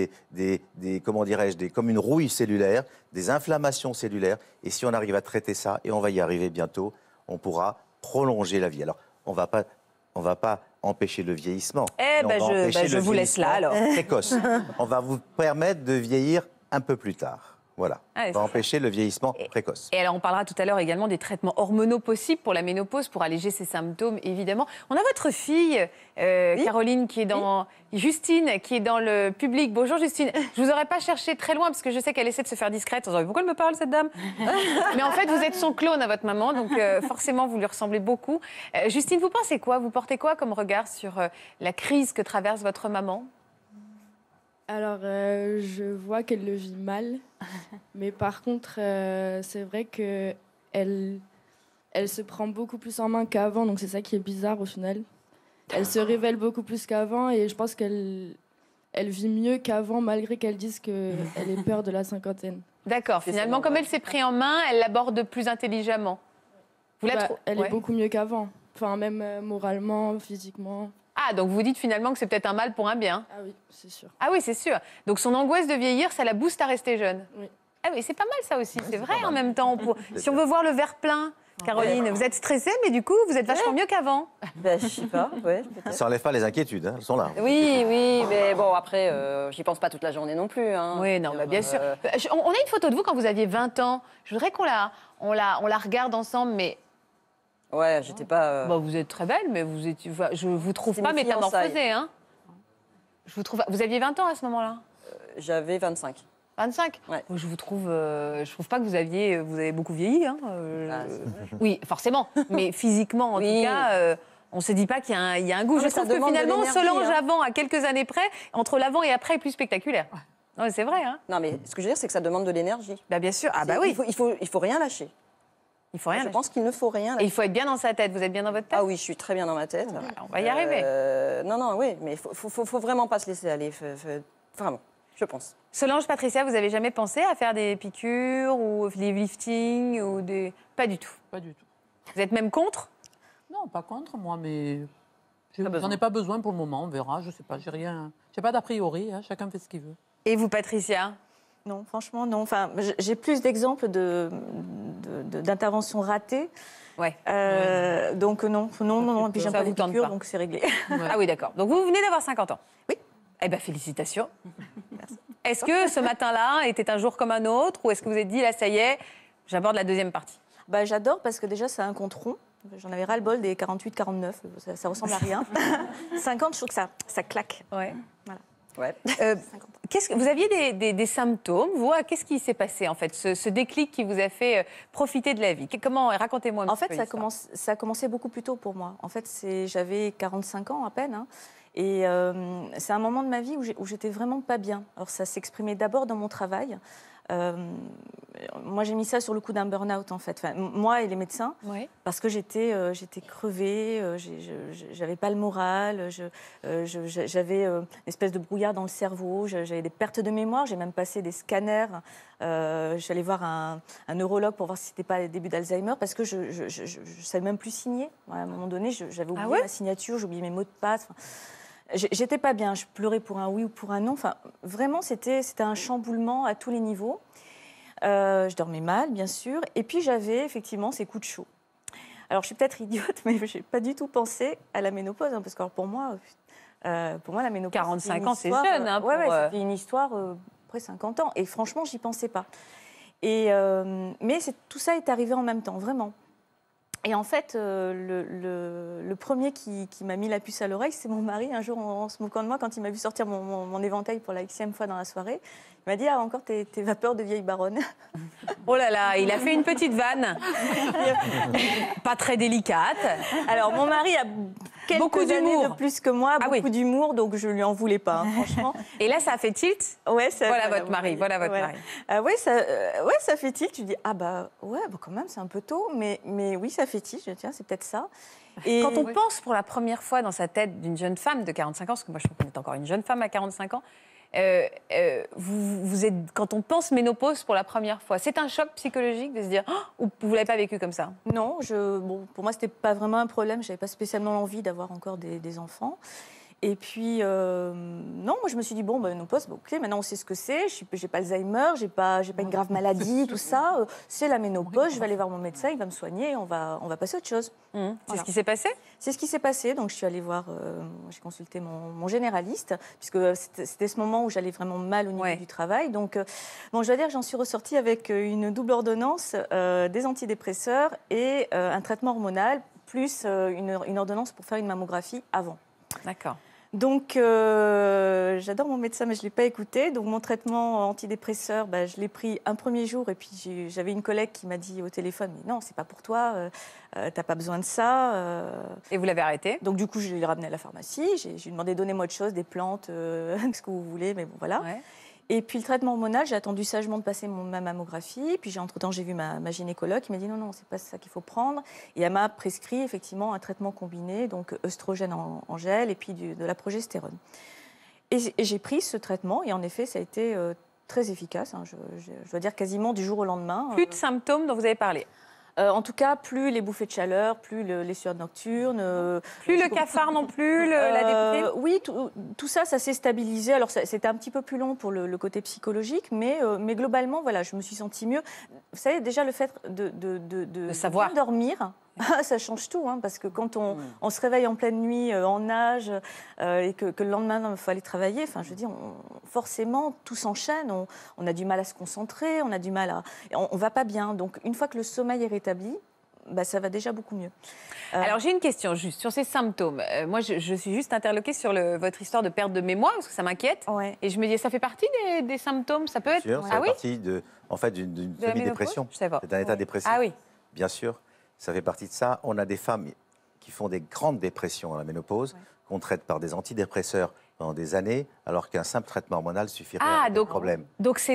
comment dirais-je, comme une rouille cellulaire, des inflammations cellulaires. Et si on arrive à traiter ça, et on va y arriver bientôt, on pourra prolonger la vie. Alors, on va pas empêcher le vieillissement. Je vous laisse là, alors. Précoce. On va vous permettre de vieillir un peu plus tard. Voilà. On va empêcher le vieillissement précoce. Et alors, on parlera tout à l'heure également des traitements hormonaux possibles pour la ménopause, pour alléger ses symptômes, évidemment. On a votre fille, Caroline, qui est dans... Justine, qui est dans le public. Bonjour, Justine. Je ne vous aurais pas cherché très loin, parce que je sais qu'elle essaie de se faire discrète. On se dit, pourquoi elle me parle, cette dame? Mais en fait, vous êtes son clone à votre maman, donc forcément, vous lui ressemblez beaucoup. Justine, vous pensez quoi? Vous portez quoi comme regard sur la crise que traverse votre maman? Alors, je vois qu'elle le vit mal, mais par contre, c'est vrai qu'elle se prend beaucoup plus en main qu'avant, donc c'est ça qui est bizarre au final. Elle se révèle beaucoup plus qu'avant et je pense qu'elle vit mieux qu'avant, malgré qu'elle dise qu'elle ait peur de la cinquantaine. D'accord, finalement, comme elle s'est prise en main, elle l'aborde plus intelligemment. Elle est beaucoup mieux qu'avant, enfin, même moralement, physiquement. Ah, donc vous dites finalement que c'est peut-être un mal pour un bien. Ah oui, c'est sûr. Ah oui, c'est sûr. Donc son angoisse de vieillir, ça la booste à rester jeune. Oui. Ah oui, c'est pas mal ça aussi, c'est vrai en même temps. Si on veut voir le verre plein, Caroline, vous êtes stressée, mais du coup, vous êtes vachement mieux qu'avant. Je sais pas, ouais. Ça n'enlève pas les inquiétudes, elles sont là. Oui, mais bon, après, j'y pense pas toute la journée non plus. Oui, non, bien sûr. On a une photo de vous quand vous aviez 20 ans. Je voudrais qu'on la regarde ensemble, mais... Ouais, j'étais pas... vous êtes très belle, mais je vous trouve pas mes métamorphosée. Hein. Je vous trouve... Vous aviez 20 ans à ce moment-là? J'avais 25. 25 ouais. Je vous trouve... je trouve pas que vous avez beaucoup vieilli. Hein. Oui, forcément. Mais physiquement, en tout cas... on ne se dit pas qu'il y a un goût. Je trouve que finalement, Solange avant, à quelques années près, entre l'avant et après, est plus spectaculaire. Non, c'est vrai. Hein. Non, mais ce que je veux dire, c'est que ça demande de l'énergie. Bah, bien sûr. Ah bah oui. Il faut rien lâcher. Il faut rien Je lâcher. pense qu'il ne faut rien lâcher. Et il faut être bien dans sa tête. Vous êtes bien dans votre tête? Ah oui, je suis très bien dans ma tête. On va y arriver. Non, oui, mais il faut vraiment pas se laisser aller. Vraiment, je pense. Solange, Patricia, vous avez jamais pensé à faire des piqûres ou des liftings ou des... Pas du tout. Pas du tout. Vous êtes même contre? Non, pas contre moi, mais j'en ai pas besoin pour le moment. On verra. Je sais pas. J'ai pas d'a priori. Chacun fait ce qu'il veut. Et vous, Patricia? Non, franchement, non. Enfin, j'ai plus d'exemples d'interventions ratées. Ouais. Donc non. Et puis j'aime pas les piqûres, donc c'est réglé. Ouais. Ah oui, d'accord. Donc vous venez d'avoir 50 ans? Oui. Eh bien, félicitations. Merci. Est-ce que ce matin-là était un jour comme un autre, ou est-ce que vous êtes dit, là, ça y est, j'aborde la deuxième partie? J'adore parce que déjà, c'est un compte rond. J'en avais ras-le-bol des 48, 49. Ça ressemble à rien. 50, je trouve que ça claque. Ouais. Voilà. Ouais. Vous aviez des symptômes, vous? Qu'est-ce qui s'est passé, en fait, ce déclic qui vous a fait profiter de la vie? Racontez-moi un petit peu. En fait, ça a commencé beaucoup plus tôt pour moi. En fait, j'avais 45 ans à peine. Hein, et c'est un moment de ma vie où j'étais vraiment pas bien. Alors, ça s'exprimait d'abord dans mon travail. Moi, j'ai mis ça sur le coup d'un burn-out, en fait. Enfin, moi et les médecins, parce que j'étais crevée, j'avais pas le moral, j'avais une espèce de brouillard dans le cerveau, j'avais des pertes de mémoire, j'ai même passé des scanners. J'allais voir un neurologue pour voir si c'était pas les débuts d'Alzheimer, parce que je savais même plus signer. À un moment donné, j'avais oublié ma signature, j'ai oublié mes mots de passe. J'étais pas bien, je pleurais pour un oui ou pour un non. Enfin, vraiment, c'était un chamboulement à tous les niveaux. Je dormais mal, bien sûr. Et puis, j'avais effectivement ces coups de chaud. Alors, je suis peut-être idiote, mais je n'ai pas du tout pensé à la ménopause, hein, parce que alors, pour moi, la ménopause... 45 ans, c'est histoire, jeune. Hein, ouais, pour, c'était une histoire après 50 ans. Et franchement, j'y pensais pas. Mais tout ça est arrivé en même temps, vraiment. Et en fait, le premier qui m'a mis la puce à l'oreille, c'est mon mari. Un jour, en se moquant de moi, quand il m'a vu sortir mon éventail pour la Xème fois dans la soirée, il m'a dit « Ah, encore tes vapeurs de vieille baronne ». Oh là là, il a fait une petite vanne. Pas très délicate. Alors, mon mari a Beaucoup quelques années d'humour. de plus que moi, Ah beaucoup oui. d'humour, donc je lui en voulais pas, hein, franchement. Et là, ça a fait tilt. Ouais, Voilà votre mari, voilà votre mari. Ouais, ça fait tilt. Tu dis, ah bah ouais, bah quand même, c'est un peu tôt, mais oui, ça fait tilt. Je dis, tiens, c'est peut-être ça. Et Quand on pense pour la première fois dans sa tête d'une jeune femme de 45 ans, parce que moi je trouve qu'on est encore une jeune femme à 45 ans, vous êtes, quand on pense ménopause pour la première fois, c'est un choc psychologique de se dire, ou vous ne l'avez pas vécu comme ça? Non, pour moi, c'était pas vraiment un problème. J'avais pas spécialement l'envie d'avoir encore des enfants. Et puis, non, moi, je me suis dit, ménopause, ok, maintenant on sait ce que c'est. J'ai pas Alzheimer, j'ai pas une grave maladie, tout ça. C'est la ménopause, je vais aller voir mon médecin, il va me soigner, on va passer à autre chose. C'est ce qui s'est passé? C'est ce qui s'est passé. Donc, je suis allée voir, j'ai consulté mon généraliste, puisque c'était ce moment où j'allais vraiment mal au niveau du travail. Donc, je dois dire que j'en suis ressortie avec une double ordonnance, des antidépresseurs et un traitement hormonal, plus une ordonnance pour faire une mammographie avant. D'accord. Donc, j'adore mon médecin, mais je ne l'ai pas écouté. Donc, mon traitement antidépresseur, je l'ai pris un premier jour. Et puis, j'avais une collègue qui m'a dit au téléphone, mais non, c'est pas pour toi, tu n'as pas besoin de ça. Et vous l'avez arrêté? Donc, du coup, je l'ai ramené à la pharmacie. J'ai demandé, donnez-moi autre chose, des plantes, ce que vous voulez, mais bon, voilà. Ouais. Et puis, le traitement hormonal, j'ai attendu sagement de passer ma mammographie. Puis, entre-temps, j'ai vu ma gynécologue qui m'a dit non, c'est pas ça qu'il faut prendre. Et elle m'a prescrit effectivement un traitement combiné, donc œstrogène en gel et puis de la progestérone. Et j'ai pris ce traitement et en effet, ça a été très efficace. Hein, je dois dire quasiment du jour au lendemain. Plus de symptômes dont vous avez parlé? En tout cas, plus les bouffées de chaleur, plus les sueurs nocturnes. Plus le cafard non plus, la déprime? Oui, tout ça, ça s'est stabilisé. Alors, c'était un petit peu plus long pour le côté psychologique, mais globalement, voilà, je me suis sentie mieux. Vous savez, déjà, le fait de savoir bien dormir, ça change tout, hein, parce que quand on se réveille en pleine nuit, en nage, et que le lendemain, il faut aller travailler, enfin, je veux dire, forcément, tout s'enchaîne, on a du mal à se concentrer, on a du mal à... On va pas bien. Donc, une fois que le sommeil est rétabli, ça va déjà beaucoup mieux. Alors, j'ai une question juste sur ces symptômes. Moi, je suis juste interloquée sur votre histoire de perte de mémoire, parce que ça m'inquiète. Ouais. Et je me dis, ça fait partie des symptômes? Ça peut être... Bien sûr, ça fait partie d'une De la semi-dépression. ménopause? Je sais pas. C'est un état dépressif. Ah oui. Bien sûr, ça fait partie de ça. On a des femmes qui font des grandes dépressions à la ménopause, qu'on traite par des antidépresseurs pendant des années, alors qu'un simple traitement hormonal suffirait à régler le problème. Donc c'est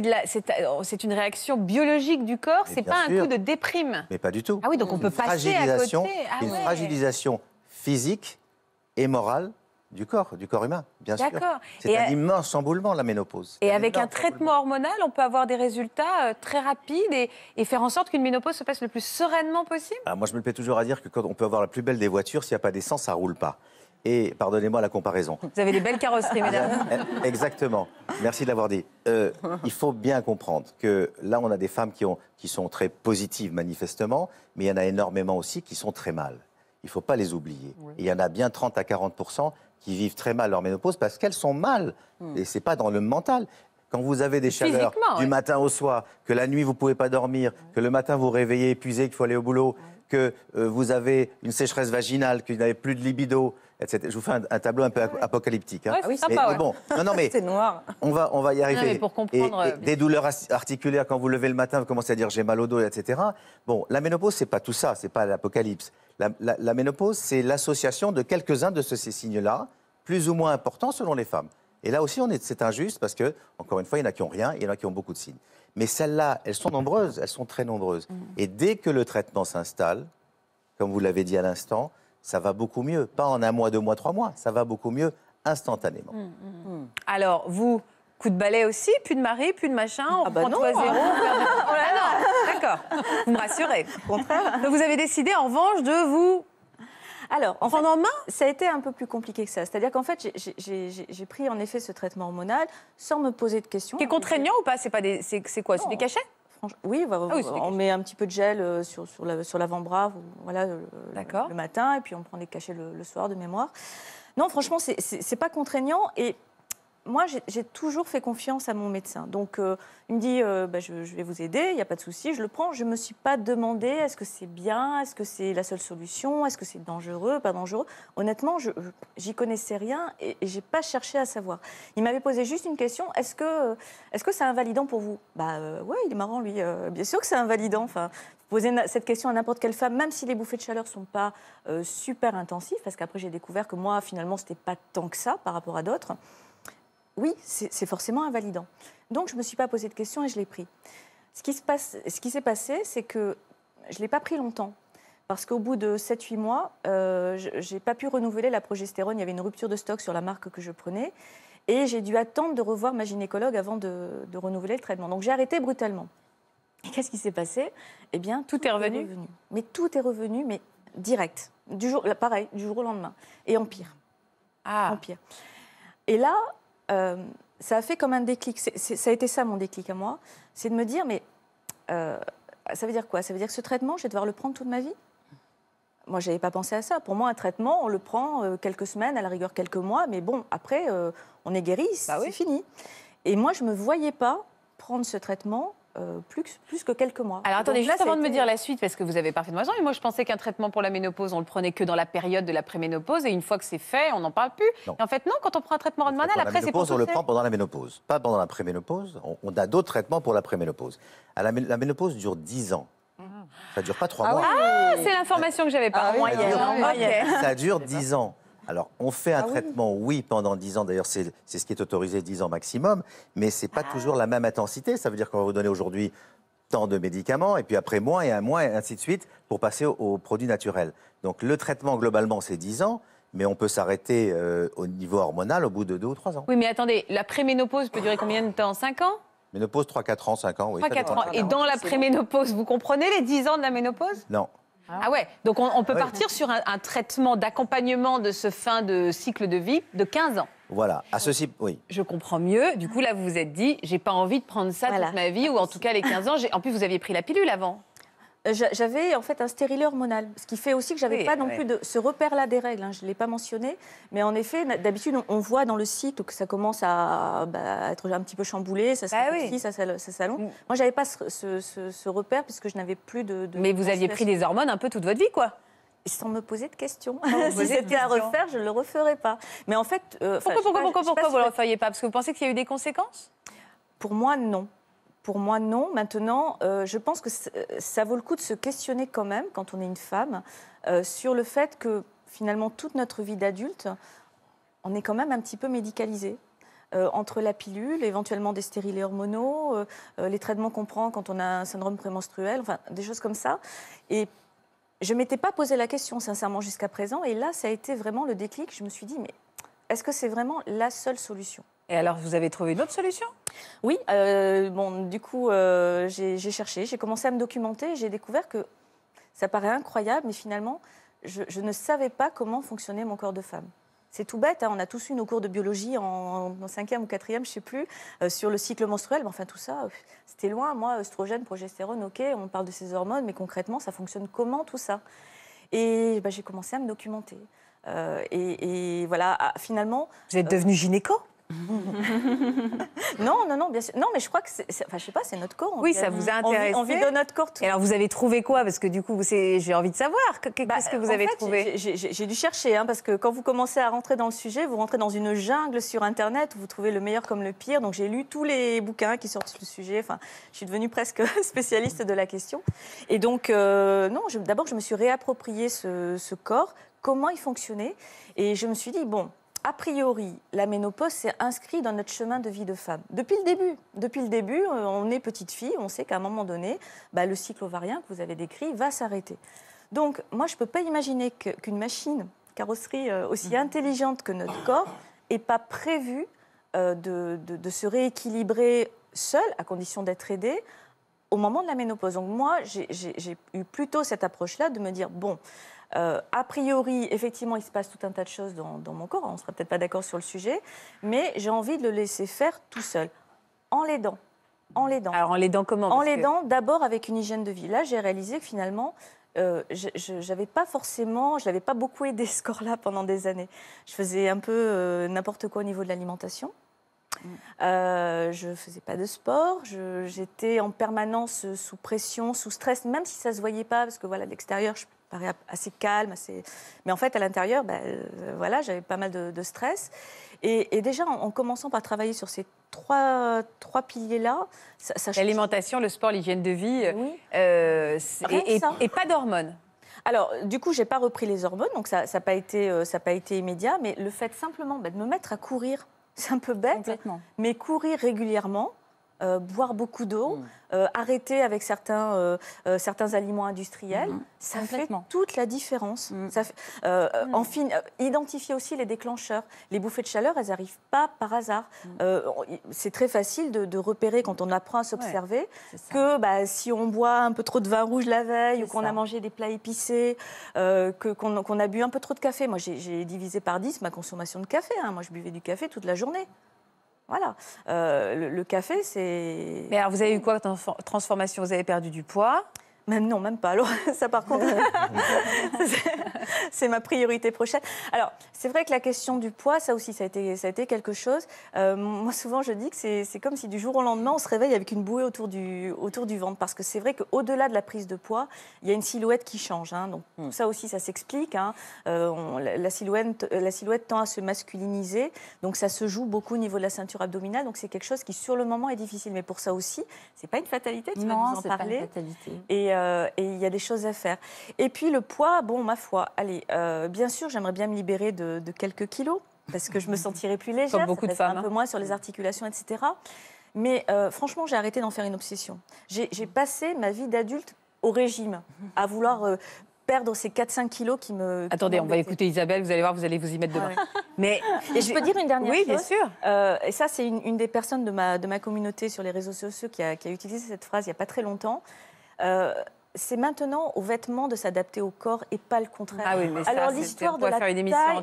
une réaction biologique du corps, Mais c'est bien pas un sûr. coup de déprime. Mais pas du tout. Ah oui, donc on peut passer à côté. Ah une ouais. fragilisation physique et morale du corps humain, bien sûr. D'accord. C'est un immense chamboulement, la ménopause. Et C'est avec un énorme traitement hormonal, on peut avoir des résultats très rapides et faire en sorte qu'une ménopause se passe le plus sereinement possible? Alors moi, je me plais toujours à dire que quand on peut avoir la plus belle des voitures, s'il n'y a pas d'essence, ça ne roule pas. Et pardonnez-moi la comparaison. Vous avez des belles carrosseries, mesdames. Exactement. Merci de l'avoir dit. Il faut bien comprendre que là, on a des femmes qui sont très positives, manifestement, mais il y en a énormément aussi qui sont très mal. Il ne faut pas les oublier. Et il y en a bien 30 à 40% qui vivent très mal leur ménopause parce qu'elles sont mal. Et ce n'est pas dans le mental. Quand vous avez des chaleurs du matin au soir, que la nuit, vous ne pouvez pas dormir, que le matin, vous vous réveillez épuisé, qu'il faut aller au boulot, que vous avez une sécheresse vaginale, que vous n'avez plus de libido, etc. Je vous fais un tableau un peu apocalyptique. Hein. Ouais, c'est sympa, mais bon, mais C'est noir. on va y arriver. Non, mais pour comprendre, et des douleurs articulaires quand vous levez le matin, vous commencez à dire j'ai mal au dos, etc. Bon, la ménopause, c'est pas tout ça, c'est pas l'apocalypse. La ménopause, c'est l'association de quelques-uns de ces signes-là, plus ou moins importants selon les femmes. Et là aussi, c'est injuste parce que, encore une fois, il y en a qui n'ont rien, il y en a qui ont beaucoup de signes. Mais celles-là, elles sont nombreuses, elles sont très nombreuses. Et dès que le traitement s'installe, comme vous l'avez dit à l'instant, ça va beaucoup mieux. Pas en 1 mois, 2 mois, 3 mois, ça va beaucoup mieux instantanément. Alors, vous, coup de balai aussi, plus de mari, plus de machin, on prend tout à zéro. Oh là non, d'accord, vous me rassurez. Au contraire. Donc vous avez décidé en revanche de vous... Alors, en main, ça a été un peu plus compliqué que ça. C'est-à-dire qu'en fait, j'ai pris en effet ce traitement hormonal sans me poser de questions. Qui est contraignant ou pas? C'est quoi? C'est des cachets? Oui, oui, c'est des on met un petit peu de gel sur l'avant-bras voilà, D'accord. le matin, et puis on prend des cachets le soir de mémoire. Non, franchement, c'est pas contraignant. Et moi, j'ai toujours fait confiance à mon médecin. Donc, il me dit, je vais vous aider, il n'y a pas de souci, je le prends. Je ne me suis pas demandé, est-ce que c'est bien, est-ce que c'est la seule solution, est-ce que c'est dangereux, pas dangereux. Honnêtement, j'y connaissais rien et je n'ai pas cherché à savoir. Il m'avait posé juste une question, est-ce que c'est invalidant pour vous ? Ouais, il est marrant, lui. Bien sûr que c'est invalidant. Enfin, poser cette question à n'importe quelle femme, même si les bouffées de chaleur ne sont pas super intensives, parce qu'après, j'ai découvert que moi, finalement, ce n'était pas tant que ça par rapport à d'autres. Oui, c'est forcément invalidant. Donc, je ne me suis pas posé de questions et je l'ai pris. Ce qui s'est passé, c'est que je ne l'ai pas pris longtemps. Parce qu'au bout de 7-8 mois, je n'ai pas pu renouveler la progestérone. Il y avait une rupture de stock sur la marque que je prenais. Et j'ai dû attendre de revoir ma gynécologue avant de renouveler le traitement. Donc, j'ai arrêté brutalement. Et qu'est-ce qui s'est passé ? Eh bien, tout est revenu. Mais tout est revenu, mais direct. Pareil, du jour au lendemain. Et en pire. En pire. Et là... ça a fait comme un déclic. Ça a été ça mon déclic à moi. C'est de me dire, mais ça veut dire quoi ? Ça veut dire que ce traitement, je vais devoir le prendre toute ma vie ? Moi, je n'avais pas pensé à ça. Pour moi, un traitement, on le prend quelques semaines, à la rigueur quelques mois, mais bon, après, on est guéri, c'est fini. Et moi, je ne me voyais pas prendre ce traitement plus que quelques mois. Alors attendez, juste avant de me dire la suite, parce que vous avez parfaitement raison, et moi je pensais qu'un traitement pour la ménopause, on le prenait que dans la période de la préménopause, et une fois que c'est fait, on n'en parle plus. Et en fait, non, quand on prend un traitement hormonal, après c'est pour on le prend pendant la ménopause, pas pendant la préménopause. On a d'autres traitements pour la préménopause. La ménopause dure 10 ans. Ça ne dure pas 3 mois. Ah, c'est l'information que j'avais pas. En moyenne. Ça dure 10 ans. Alors, on fait un traitement, oui, pendant 10 ans. D'ailleurs, c'est ce qui est autorisé, 10 ans maximum. Mais ce n'est pas toujours la même intensité. Ça veut dire qu'on va vous donner aujourd'hui tant de médicaments, et puis après moins et un mois, et ainsi de suite, pour passer aux produits naturels. Donc, le traitement, globalement, c'est 10 ans. Mais on peut s'arrêter au niveau hormonal au bout de 2 ou 3 ans. Oui, mais attendez, la préménopause peut durer combien de temps ? 5 ans ? Ménopause, 3-4 ans, 5 ans, oui. 3-4 ans. Et dans la préménopause, vous comprenez les 10 ans de la ménopause ? Non. Ah ouais, donc on peut partir sur un traitement d'accompagnement de ce fin de cycle de vie de 15 ans. Voilà, à ceci, oui. Je comprends mieux. Du coup, là, vous vous êtes dit, j'ai pas envie de prendre ça toute ma vie, ou en tout cas les 15 ans. En plus, vous aviez pris la pilule avant. J'avais en fait un stérilet hormonal, ce qui fait aussi que j'avais pas non plus ce repère-là des règles. Je ne l'ai pas mentionné, mais en effet, d'habitude, on voit dans le cycle que ça commence à être un petit peu chamboulé, ça s'agrandit, ça s'allonge. Moi, j'avais pas ce repère puisque je n'avais plus de. Mais vous aviez pris des hormones un peu toute votre vie, quoi. Sans me poser de questions. Si c'était à refaire, je ne le referais pas. Mais en fait, pourquoi vous ne le referiez pas ? Parce que vous pensez qu'il y a eu des conséquences ? Pour moi, non. Pour moi, non. Maintenant, je pense que ça vaut le coup de se questionner quand même, quand on est une femme, sur le fait que finalement, toute notre vie d'adulte, on est quand même un petit peu médicalisé. Entre la pilule, éventuellement des stérilés hormonaux, les traitements qu'on prend quand on a un syndrome prémenstruel, enfin, des choses comme ça. Et je ne m'étais pas posé la question, sincèrement, jusqu'à présent. Et là, ça a été vraiment le déclic. Je me suis dit, mais est-ce que c'est vraiment la seule solution ? Et alors, vous avez trouvé une autre solution ? Oui, du coup, j'ai cherché, j'ai commencé à me documenter, j'ai découvert que ça paraît incroyable, mais finalement, je ne savais pas comment fonctionnait mon corps de femme. C'est tout bête, hein, on a tous eu nos cours de biologie en 5e ou 4e, je ne sais plus, sur le cycle menstruel, mais enfin tout ça, c'était loin. Moi, œstrogène, progestérone, ok, on parle de ces hormones, mais concrètement, ça fonctionne comment tout ça ? Et j'ai commencé à me documenter. Et voilà, finalement... Vous êtes devenue gynéco ? Non, bien sûr. Non, mais je crois que je sais pas, c'est notre corps. Oui, ça vous a intéressé. On vit de notre corps. Et alors, vous avez trouvé quoi ? Parce que du coup, j'ai envie de savoir. Qu'est-ce que vous avez trouvé ? J'ai dû chercher, hein, parce que quand vous commencez à rentrer dans le sujet, vous rentrez dans une jungle sur Internet où vous trouvez le meilleur comme le pire. Donc, j'ai lu tous les bouquins qui sortent sur le sujet. Enfin, je suis devenue presque spécialiste de la question. Et donc, d'abord, je me suis réapproprié ce corps, comment il fonctionnait. Et je me suis dit, bon... A priori, la ménopause s'est inscrite dans notre chemin de vie de femme. Depuis le début, on est petite fille, on sait qu'à un moment donné, le cycle ovarien que vous avez décrit va s'arrêter. Donc, moi, je ne peux pas imaginer qu'une machine, carrosserie aussi intelligente que notre corps, n'ait pas prévu de se rééquilibrer seule, à condition d'être aidée, au moment de la ménopause. Donc, moi, j'ai eu plutôt cette approche-là de me dire, bon... a priori, effectivement, il se passe tout un tas de choses dans mon corps. On ne sera peut-être pas d'accord sur le sujet, mais j'ai envie de le laisser faire tout seul, en l'aidant. En l'aidant. Alors en l'aidant comment? En l'aidant, d'abord avec une hygiène de vie. Là, j'ai réalisé que finalement, je n'avais pas beaucoup aidé ce corps-là pendant des années. Je faisais un peu n'importe quoi au niveau de l'alimentation. Je ne faisais pas de sport, j'étais en permanence sous pression, sous stress, même si ça ne se voyait pas, parce que voilà, de l'extérieur, je parais assez calme, mais en fait, à l'intérieur, voilà, j'avais pas mal de stress. Et déjà, en commençant par travailler sur ces trois piliers-là, ça l'alimentation, le sport, l'hygiène de vie, oui. et pas d'hormones. Alors, du coup, je n'ai pas repris les hormones, donc ça n'a pas été immédiat, mais le fait simplement de me mettre à courir, c'est un peu bête, mais courir régulièrement, boire beaucoup d'eau, arrêter avec certains aliments industriels, ça fait toute la différence. Ça fait, identifier aussi les déclencheurs. Les bouffées de chaleur, elles n'arrivent pas par hasard. C'est très facile de repérer quand on apprend à s'observer que si on boit un peu trop de vin rouge la veille ou qu'on a mangé des plats épicés, qu'on a bu un peu trop de café. Moi, j'ai divisé par 10 ma consommation de café. Moi, je buvais du café toute la journée. Voilà. Le café, c'est... Mais alors, vous avez eu quoi comme transformation? Vous avez perdu du poids? Non, même pas. Alors, ça, par contre, c'est ma priorité prochaine. Alors, c'est vrai que la question du poids, ça aussi, ça a été quelque chose. Moi, souvent, je dis que c'est comme si du jour au lendemain, on se réveille avec une bouée autour du ventre. Parce que c'est vrai qu'au-delà de la prise de poids, il y a une silhouette qui change. Donc, tout ça aussi, ça s'explique. La silhouette tend à se masculiniser. Donc, ça se joue beaucoup au niveau de la ceinture abdominale. Donc, c'est quelque chose qui, sur le moment, est difficile. Mais pour ça aussi, c'est pas une fatalité. Tu vas nous en parler. Pas une fatalité. Et il y a des choses à faire. Et puis le poids, bon, ma foi, allez, bien sûr, j'aimerais bien me libérer de quelques kilos, parce que je me sentirais plus légère, comme beaucoup de femmes, un peu moins sur les articulations, etc. Mais franchement, j'ai arrêté d'en faire une obsession. J'ai passé ma vie d'adulte au régime, à vouloir perdre ces 4-5 kilos qui me... Attendez, on va écouter Isabelle, vous allez voir, vous allez vous y mettre dedans. Mais, et je peux dire une dernière chose. Oui, bien sûr. Et ça, c'est une des personnes de ma communauté sur les réseaux sociaux qui a utilisé cette phrase il n'y a pas très longtemps. C'est maintenant aux vêtements de s'adapter au corps et pas le contraire. Ah oui, mais ça, alors l'histoire de la taille,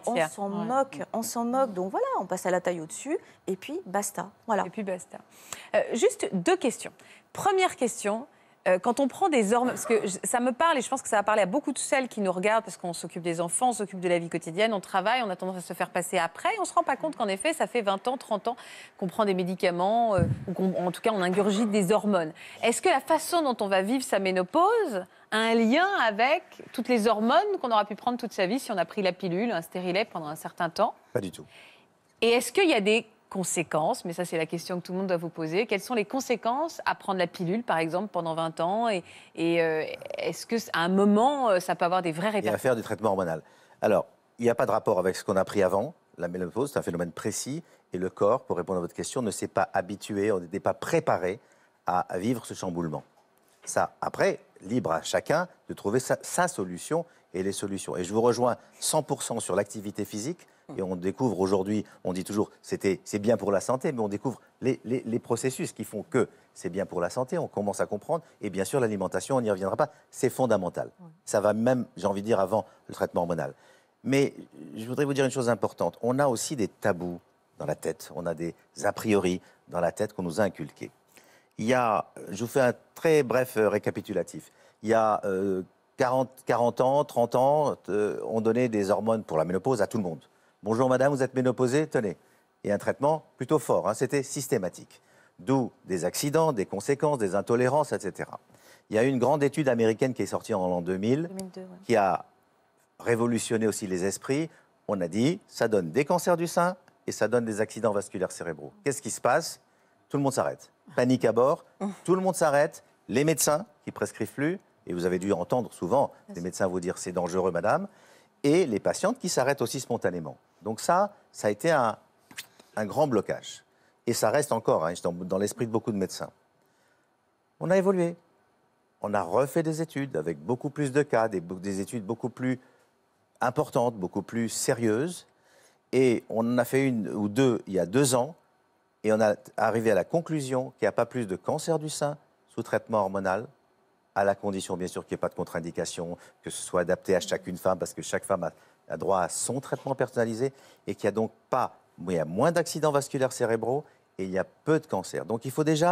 on s'en moque. Donc voilà, on passe à la taille au-dessus et puis basta. Voilà. Et puis basta. Juste 2 questions. Première question. Quand on prend des hormones, parce que ça me parle et je pense que ça va parler à beaucoup de celles qui nous regardent parce qu'on s'occupe des enfants, on s'occupe de la vie quotidienne, on travaille, on a tendance à se faire passer après. Et on ne se rend pas compte qu'en effet, ça fait 20 ans, 30 ans qu'on prend des médicaments ou en tout cas, on ingurgite des hormones. Est-ce que la façon dont on va vivre sa ménopause a un lien avec toutes les hormones qu'on aura pu prendre toute sa vie si on a pris la pilule, un stérilet pendant un certain temps? Pas du tout. Et est-ce qu'il y a des conséquences, mais ça c'est la question que tout le monde doit vous poser. Quelles sont les conséquences à prendre la pilule, par exemple, pendant 20 ans et est-ce qu'à un moment, ça peut avoir des vraies répercussions? Et à faire du traitement hormonal. Alors, il n'y a pas de rapport avec ce qu'on a pris avant. La ménopause, c'est un phénomène précis et le corps, pour répondre à votre question, ne s'est pas habitué, on n'était pas préparé à vivre ce chamboulement. Ça, après, libre à chacun de trouver sa solution et les solutions. Et je vous rejoins 100% sur l'activité physique. Et on découvre aujourd'hui, on dit toujours c'est bien pour la santé, mais on découvre les processus qui font que c'est bien pour la santé, on commence à comprendre. Et bien sûr, l'alimentation, on n'y reviendra pas, c'est fondamental. Ça va même, j'ai envie de dire, avant le traitement hormonal. Mais je voudrais vous dire une chose importante. On a aussi des tabous dans la tête, on a des a priori dans la tête qu'on nous a inculqués. Il y a, je vous fais un très bref récapitulatif. Il y a 40 ans, 30 ans, on donnait des hormones pour la ménopause à tout le monde. Bonjour madame, vous êtes ménopausée, tenez. Et un traitement plutôt fort, c'était systématique. D'où des accidents, des conséquences, des intolérances, etc. Il y a eu une grande étude américaine qui est sortie en l'an 2002, qui a révolutionné aussi les esprits. On a dit, ça donne des cancers du sein et ça donne des accidents vasculaires cérébraux. Qu'est-ce qui se passe? Tout le monde s'arrête. Panique à bord, tout le monde s'arrête. Les médecins qui prescrivent plus, et vous avez dû entendre souvent les médecins vous dire c'est dangereux madame, et les patientes qui s'arrêtent aussi spontanément. Donc ça a été un grand blocage. Et ça reste encore dans l'esprit de beaucoup de médecins. On a évolué. On a refait des études avec beaucoup plus de cas, des études beaucoup plus importantes, beaucoup plus sérieuses. Et on en a fait une ou deux il y a 2 ans. Et on a arrivé à la conclusion qu'il n'y a pas plus de cancer du sein sous traitement hormonal, à la condition, bien sûr, qu'il n'y ait pas de contre-indication, que ce soit adapté à chacune femme, parce que chaque femme a droit à son traitement personnalisé, et qu'il n'y a donc pas, il y a moins d'accidents vasculaires cérébraux, et il y a peu de cancers. Donc il faut déjà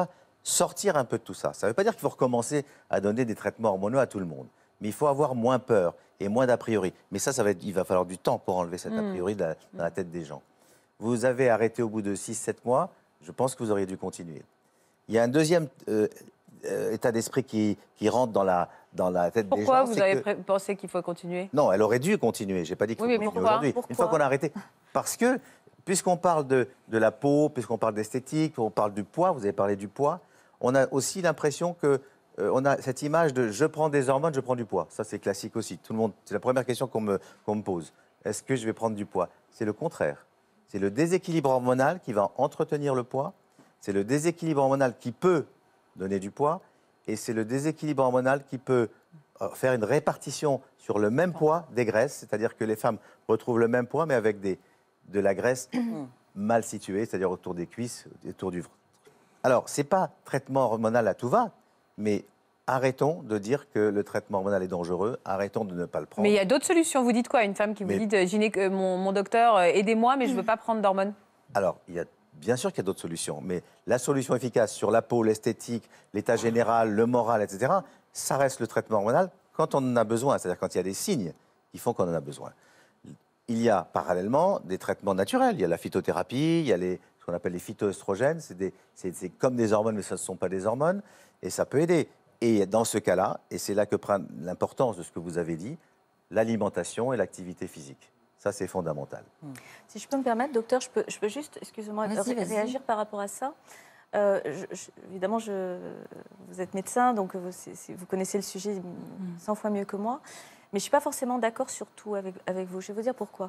sortir un peu de tout ça. Ça ne veut pas dire qu'il faut recommencer à donner des traitements hormonaux à tout le monde. Mais il faut avoir moins peur et moins d'a priori. Mais il va falloir du temps pour enlever cet a priori dans la tête des gens. Vous avez arrêté au bout de 6-7 mois, je pense que vous auriez dû continuer. Il y a un deuxième état d'esprit qui rentre dans la tête des gens. Pourquoi vous avez pensé qu'il faut continuer? Non, elle aurait dû continuer. Je n'ai pas dit qu'il faut continuer aujourd'hui. Une fois qu'on a arrêté. Parce que, puisqu'on parle de la peau, puisqu'on parle d'esthétique, on parle du poids, vous avez parlé du poids, on a aussi l'impression que on a cette image de je prends des hormones, je prends du poids. Ça, c'est classique aussi. Tout le monde, c'est la première question qu'on me pose. Est-ce que je vais prendre du poids? C'est le contraire. C'est le déséquilibre hormonal qui va entretenir le poids. C'est le déséquilibre hormonal qui peut donner du poids. Et c'est le déséquilibre hormonal qui peut faire une répartition sur le même poids des graisses. C'est-à-dire que les femmes retrouvent le même poids, mais avec de la graisse mal située, c'est-à-dire autour des cuisses, autour du ventre. Alors, ce n'est pas traitement hormonal à tout va, mais arrêtons de dire que le traitement hormonal est dangereux, arrêtons de ne pas le prendre. Mais il y a d'autres solutions. Vous dites quoi? Une femme qui vous dit mon docteur, aidez-moi, mais je ne veux pas prendre d'hormones. Alors, bien sûr qu'il y a d'autres solutions, mais la solution efficace sur la peau, l'esthétique, l'état général, le moral, etc., ça reste le traitement hormonal quand on en a besoin, c'est-à-dire quand il y a des signes qui font qu'on en a besoin. Il y a parallèlement des traitements naturels. Il y a la phytothérapie, il y a ce qu'on appelle les phytoestrogènes. C'est comme des hormones, mais ce ne sont pas des hormones. Et ça peut aider. Et dans ce cas-là, et c'est là que prend l'importance de ce que vous avez dit, l'alimentation et l'activité physique. Ça, c'est fondamental. Si je peux me permettre, docteur, je peux juste, excusez-moi, réagir par rapport à ça. Évidemment, vous êtes médecin, donc vous connaissez le sujet 100 fois mieux que moi. Mais je ne suis pas forcément d'accord sur tout avec vous. Je vais vous dire pourquoi.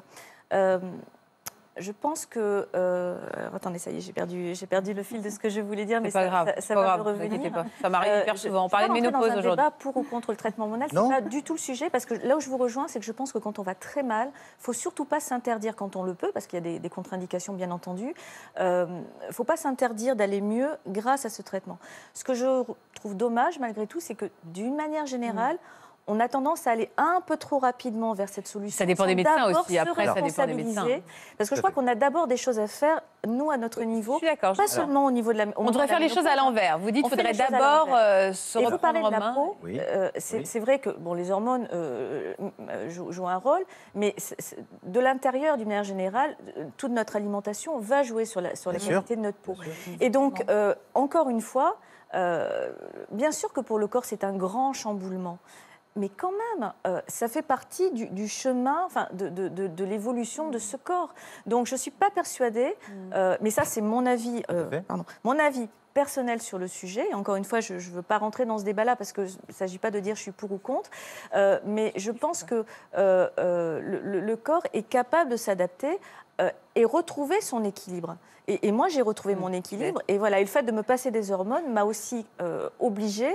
Je pense que... attendez, ça y est, j'ai perdu le fil de ce que je voulais dire, mais pas grave, ça va me revenir. Pas. Ça m'arrive hyper souvent. On parlait de ménopause aujourd'hui. Débat pour ou contre le traitement hormonal, ce n'est pas du tout le sujet, parce que là où je vous rejoins, c'est que je pense que quand on va très mal, il ne faut surtout pas s'interdire quand on le peut, parce qu'il y a des contre-indications, bien entendu. Il ne faut pas s'interdire d'aller mieux grâce à ce traitement. Ce que je trouve dommage, malgré tout, c'est que d'une manière générale, on a tendance à aller un peu trop rapidement vers cette solution. Ça dépend des médecins aussi. Après, ça dépend des médecins. Parce que je crois qu'on a d'abord des choses à faire, nous, à notre niveau. Je suis d'accord. Pas seulement au niveau de la... On devrait faire les choses à l'envers. Vous dites qu'il faudrait d'abord se reprendre en main. Et vous parlez de la peau. C'est vrai que les hormones jouent un rôle, mais de l'intérieur, d'une manière générale, toute notre alimentation va jouer sur la qualité de notre peau. Et donc, encore une fois, bien sûr que pour le corps, c'est un grand chamboulement. Mais quand même, ça fait partie du chemin, enfin, de l'évolution de ce corps. Donc, je ne suis pas persuadée, mais ça, c'est mon avis, mon avis personnel sur le sujet. Et encore une fois, je ne veux pas rentrer dans ce débat-là parce qu'il ne s'agit pas de dire je suis pour ou contre. Mais je pense que le corps est capable de s'adapter et retrouver son équilibre. Et moi, j'ai retrouvé mon équilibre. Et voilà, et le fait de me passer des hormones m'a aussi obligée,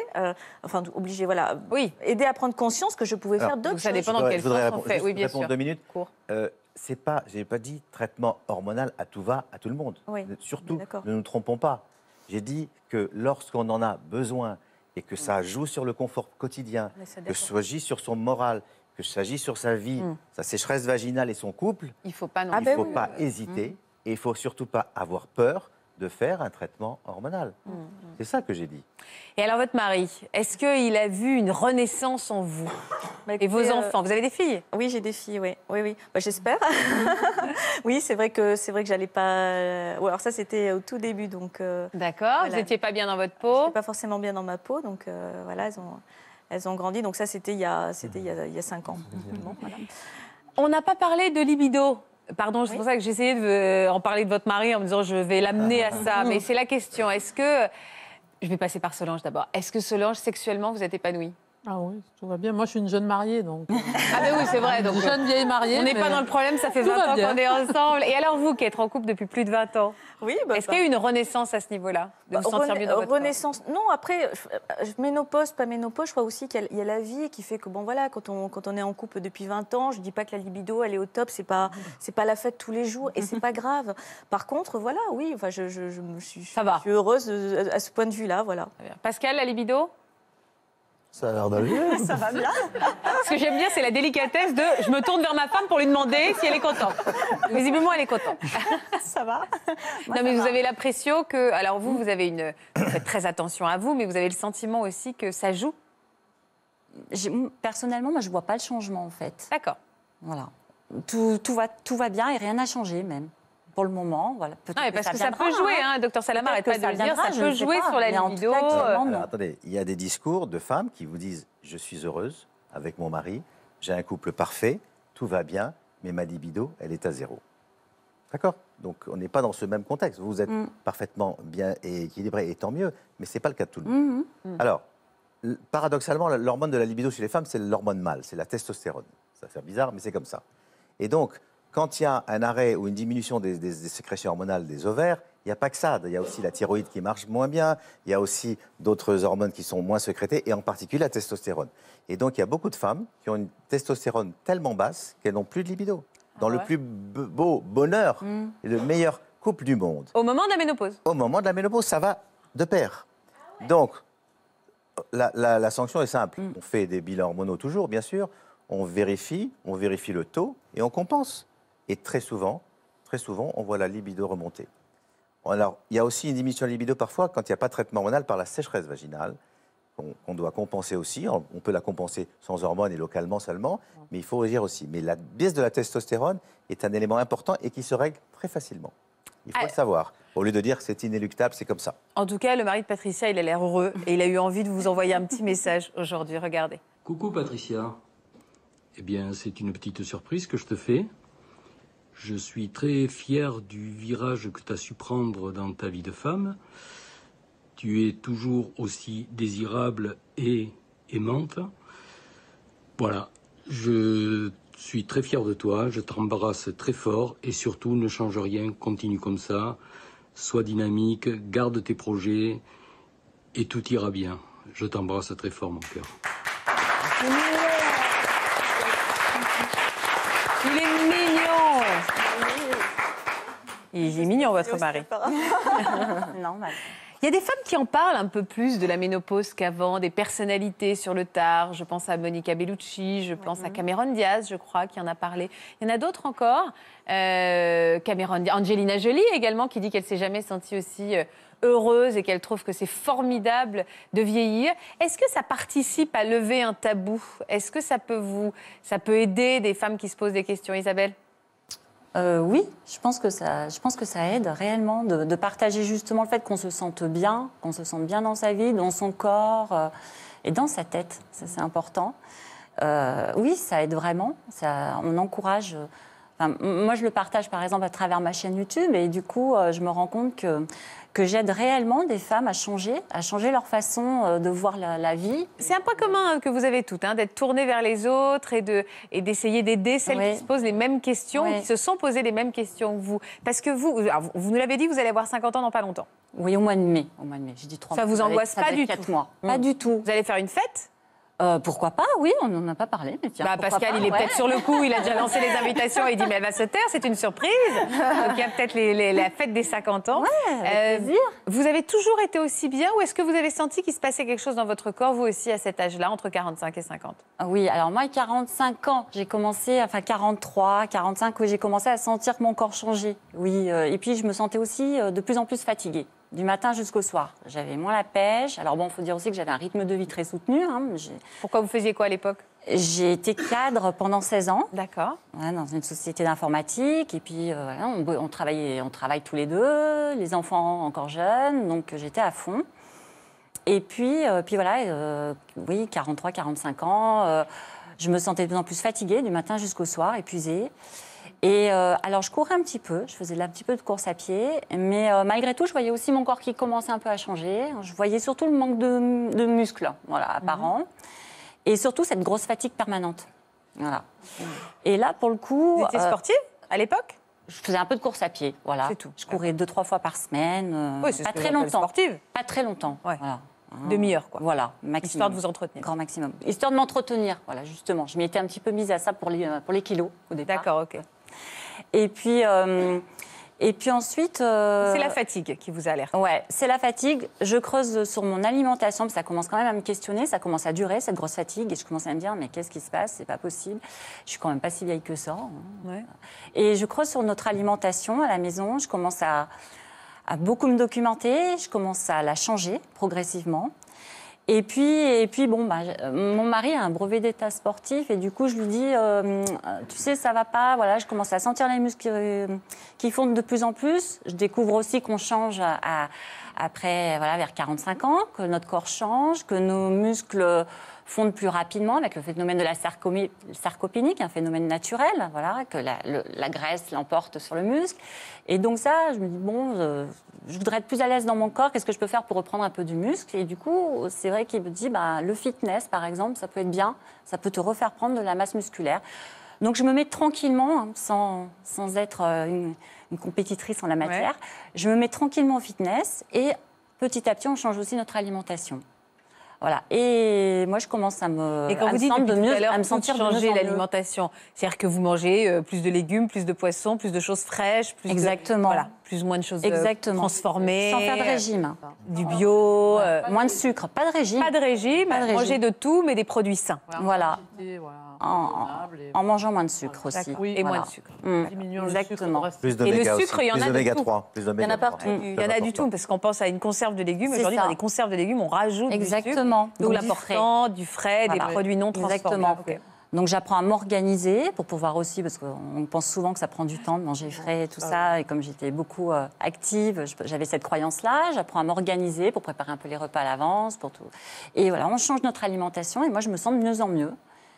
aidé à prendre conscience que je pouvais faire d'autres choses. Ça dépend dans quel sens on fait. Oui, bien sûr. 2 minutes. Je n'ai pas dit traitement hormonal à tout va, à tout le monde. Oui, surtout, ne nous trompons pas. J'ai dit que lorsqu'on en a besoin et que ça joue sur le confort quotidien, que ça agit sur son moral, que ça agit sur sa vie, sa sécheresse vaginale et son couple, il ne faut pas, pas hésiter. Et il ne faut surtout pas avoir peur de faire un traitement hormonal. C'est ça que j'ai dit. Et alors, votre mari, est-ce qu'il a vu une renaissance en vous? Et vos enfants? Vous avez des filles? Oui, j'ai des filles, oui. J'espère. Oui, c'est vrai que j'allais pas... alors ça, c'était au tout début, donc... D'accord, vous n'étiez pas bien dans votre peau? Je n'étais pas forcément bien dans ma peau, donc voilà, elles ont grandi. Donc ça, c'était il y a 5 ans. Bon, voilà. On n'a pas parlé de libido. Pardon, c'est pour ça que j'essayais d'en parler de votre mari en me disant je vais l'amener à ça. Mais c'est la question. Est-ce que... Je vais passer par Solange d'abord. Est-ce que Solange, sexuellement, vous êtes épanouie? Ah oui, tout va bien. Moi, je suis une jeune mariée, donc... Ah ben oui, c'est vrai. Donc, une jeune vieille mariée. On n'est pas dans le problème, ça fait 20 ans qu'on est ensemble. Et alors vous, qui êtes en couple depuis plus de 20 ans, est-ce qu'il y a eu une renaissance à ce niveau-là? De vous sentir mieux dans votre renaissance, corps? Non, après, ménopause, pas ménopause, je crois aussi qu'il y a la vie qui fait que, bon voilà, quand on est en couple depuis 20 ans, je ne dis pas que la libido, elle est au top, c'est pas la fête tous les jours, et c'est pas grave. Par contre, voilà, oui, enfin, je suis heureuse à ce point de vue-là, voilà. Pascal, la libido? Ça a l'air d'aller. Ça va bien. Ce que j'aime bien, c'est la délicatesse de je me tourne vers ma femme pour lui demander si elle est contente. Visiblement, elle est contente. Ça va. Non, mais vous avez l'impression que... Alors vous faites très attention à vous, mais vous avez le sentiment aussi que ça joue. Personnellement, moi, je ne vois pas le changement, en fait. D'accord. Voilà. Tout va bien et rien n'a changé, même. Pour le moment, voilà. Non, mais parce que ça peut jouer, hein. Docteur Salamar, arrête pas de le dire, ça peut jouer sur la libido. Alors, attendez, il y a des discours de femmes qui vous disent « Je suis heureuse avec mon mari, j'ai un couple parfait, tout va bien, mais ma libido, elle est à 0. » D'accord? Donc, on n'est pas dans ce même contexte. Vous êtes parfaitement bien et équilibré, et tant mieux, mais ce n'est pas le cas de tout le monde. Alors, paradoxalement, l'hormone de la libido chez les femmes, c'est l'hormone mâle, c'est la testostérone. Ça fait bizarre, mais c'est comme ça. Et donc, quand il y a un arrêt ou une diminution des sécrétions hormonales des ovaires, il n'y a pas que ça. Il y a aussi la thyroïde qui marche moins bien, il y a aussi d'autres hormones qui sont moins sécrétées, et en particulier la testostérone. Et donc, il y a beaucoup de femmes qui ont une testostérone tellement basse qu'elles n'ont plus de libido. Dans le plus beau bonheur et le meilleur couple du monde. Au moment de la ménopause. Au moment de la ménopause, ça va de pair. Donc, la sanction est simple. On fait des bilans hormonaux toujours, bien sûr. On vérifie le taux et on compense. Et très souvent, on voit la libido remonter. Alors, il y a aussi une diminution de libido parfois quand il n'y a pas de traitement hormonal par la sécheresse vaginale, qu'on doit compenser aussi. On peut la compenser sans hormones et localement seulement, mais il faut agir aussi. Mais la baisse de la testostérone est un élément important et qui se règle très facilement. Il faut le savoir. Au lieu de dire que c'est inéluctable, c'est comme ça. En tout cas, le mari de Patricia, il a l'air heureux et il a eu envie de vous envoyer un petit message aujourd'hui. Regardez. Coucou Patricia. Eh bien, c'est une petite surprise que je te fais. Je suis très fier du virage que tu as su prendre dans ta vie de femme. Tu es toujours aussi désirable et aimante. Voilà, je suis très fier de toi, je t'embrasse très fort et surtout ne change rien, continue comme ça, sois dynamique, garde tes projets et tout ira bien. Je t'embrasse très fort, mon cœur. Il est mignon. Il est mignon, votre mari. Normal. Il y a des femmes qui en parlent un peu plus de la ménopause qu'avant, des personnalités sur le tard. Je pense à Monica Bellucci, je pense à Cameron Diaz, je crois, qui en a parlé. Il y en a d'autres encore. Angelina Jolie également, qui dit qu'elle ne s'est jamais sentie aussi heureuse et qu'elle trouve que c'est formidable de vieillir. Est-ce que ça participe à lever un tabou? Est-ce que ça peut aider des femmes qui se posent des questions, Isabelle? Oui, je pense que ça aide réellement de partager justement le fait qu'on se sente bien dans sa vie, dans son corps et dans sa tête. Ça, c'est important. Oui, ça aide vraiment. On encourage. Moi, je le partage par exemple à travers ma chaîne YouTube et du coup, je me rends compte que j'aide réellement des femmes à changer leur façon de voir la vie. C'est un point commun que vous avez toutes, hein, d'être tournées vers les autres et d'essayer d'aider celles qui se posent les mêmes questions, qui se sont posées les mêmes questions que vous. Parce que vous nous l'avez dit, vous allez avoir 50 ans dans pas longtemps. Oui, au mois de mai. J'ai dit 3 mois. Ça vous angoisse pas du tout? 4 mois. Pas du tout. Vous allez faire une fête? Pourquoi pas? Oui, on n'en a pas parlé. Mais tiens, Pascal, il est peut-être sur le coup, il a déjà lancé les invitations et il dit mais elle va se taire, c'est une surprise. Donc il y a peut-être la fête des 50 ans. Avec plaisir. Vous avez toujours été aussi bien ou est-ce que vous avez senti qu'il se passait quelque chose dans votre corps, vous aussi, à cet âge-là, entre 45 et 50? Oui, alors moi, à 45 ans, j'ai commencé, 43, 45, j'ai commencé à sentir que mon corps changeait. Oui, et puis je me sentais aussi de plus en plus fatiguée. Du matin jusqu'au soir. J'avais moins la pêche. Alors bon, il faut dire aussi que j'avais un rythme de vie très soutenu. Pourquoi vous faisiez quoi à l'époque? J'ai été cadre pendant 16 ans. D'accord. Dans une société d'informatique. Et puis, on travaille tous les deux, les enfants encore jeunes. Donc, j'étais à fond. Et puis voilà, oui, 43, 45 ans. Je me sentais de plus en plus fatiguée du matin jusqu'au soir, épuisée. Et alors, je courais un petit peu, je faisais un petit peu de course à pied, mais malgré tout, je voyais aussi mon corps qui commençait un peu à changer. Je voyais surtout le manque de muscles, apparent, et surtout cette grosse fatigue permanente. Voilà. Et là, pour le coup... Vous étiez sportive à l'époque? Je faisais un peu de course à pied, voilà. C'est tout. Je courais 2-3 fois par semaine, oui, c'est pas très longtemps. Sportive. Pas très longtemps, voilà. Demi-heure, quoi. Voilà, maximum. Histoire de vous entretenir. Grand maximum. Histoire de m'entretenir, voilà, justement. Je m'y étais un petit peu mise à ça pour les kilos, au départ. D'accord, ok. Et puis Et puis ensuite... C'est la fatigue qui vous alerte. Ouais, c'est la fatigue. Je creuse sur mon alimentation, parce que ça commence quand même à me questionner, ça commence à durer, cette grosse fatigue, et je commence à me dire, mais qu'est-ce qui se passe? C'est pas possible. Je suis quand même pas si vieille que ça. Hein. Ouais. Et je creuse sur notre alimentation à la maison, je commence à beaucoup me documenter, je commence à la changer progressivement. Et puis bon, mon mari a un brevet d'état sportif et du coup, je lui dis, tu sais, ça va pas, voilà, je commence à sentir les muscles qui fondent de plus en plus. Je découvre aussi qu'on change après, voilà, vers 45 ans, que notre corps change, que nos muscles fondent plus rapidement avec le phénomène de la sarcopénie, qui est un phénomène naturel, voilà, que la graisse l'emporte sur le muscle. Et donc ça, je me dis, bon, je voudrais être plus à l'aise dans mon corps, qu'est-ce que je peux faire pour reprendre un peu du muscle? Et du coup, c'est vrai qu'il me dit, le fitness, par exemple, ça peut être bien, ça peut te refaire prendre de la masse musculaire. Donc je me mets tranquillement, hein, sans être une compétitrice en la matière, je me mets tranquillement au fitness et petit à petit, on change aussi notre alimentation. Voilà. Et moi, je commence à me, et quand à vous me dites sentir de mieux, à me sentir de mieux changer en mieux. l'alimentation, c'est-à-dire que vous mangez plus de légumes, plus de poissons, plus de choses fraîches, plus Exactement. plus ou moins de choses transformées, sans faire de régime, du bio, moins de sucre, pas de régime, pas de régime, manger de tout, mais des produits sains. Voilà. En mangeant moins de sucre aussi. Oui, et moins de sucre. Exactement. Plus Et d'oméga le sucre, aussi. il y en a Plus de d'oméga tout. 3. Plus Il y en d'oméga a 3. partout. Il y en a du tout, parce qu'on pense à une conserve de légumes. C'est Aujourd'hui, ça. dans les conserves de légumes, on rajoute Exactement. du sucre, donc Donc, l'important, du frais, Voilà. des produits non transformés. Exactement. Ok. Donc j'apprends à m'organiser pour pouvoir aussi, parce qu'on pense souvent que ça prend du temps de manger frais et tout ça, et comme j'étais beaucoup active, j'avais cette croyance-là, j'apprends à m'organiser pour préparer un peu les repas à l'avance, pour tout. Et voilà, on change notre alimentation et moi je me sens de mieux en mieux.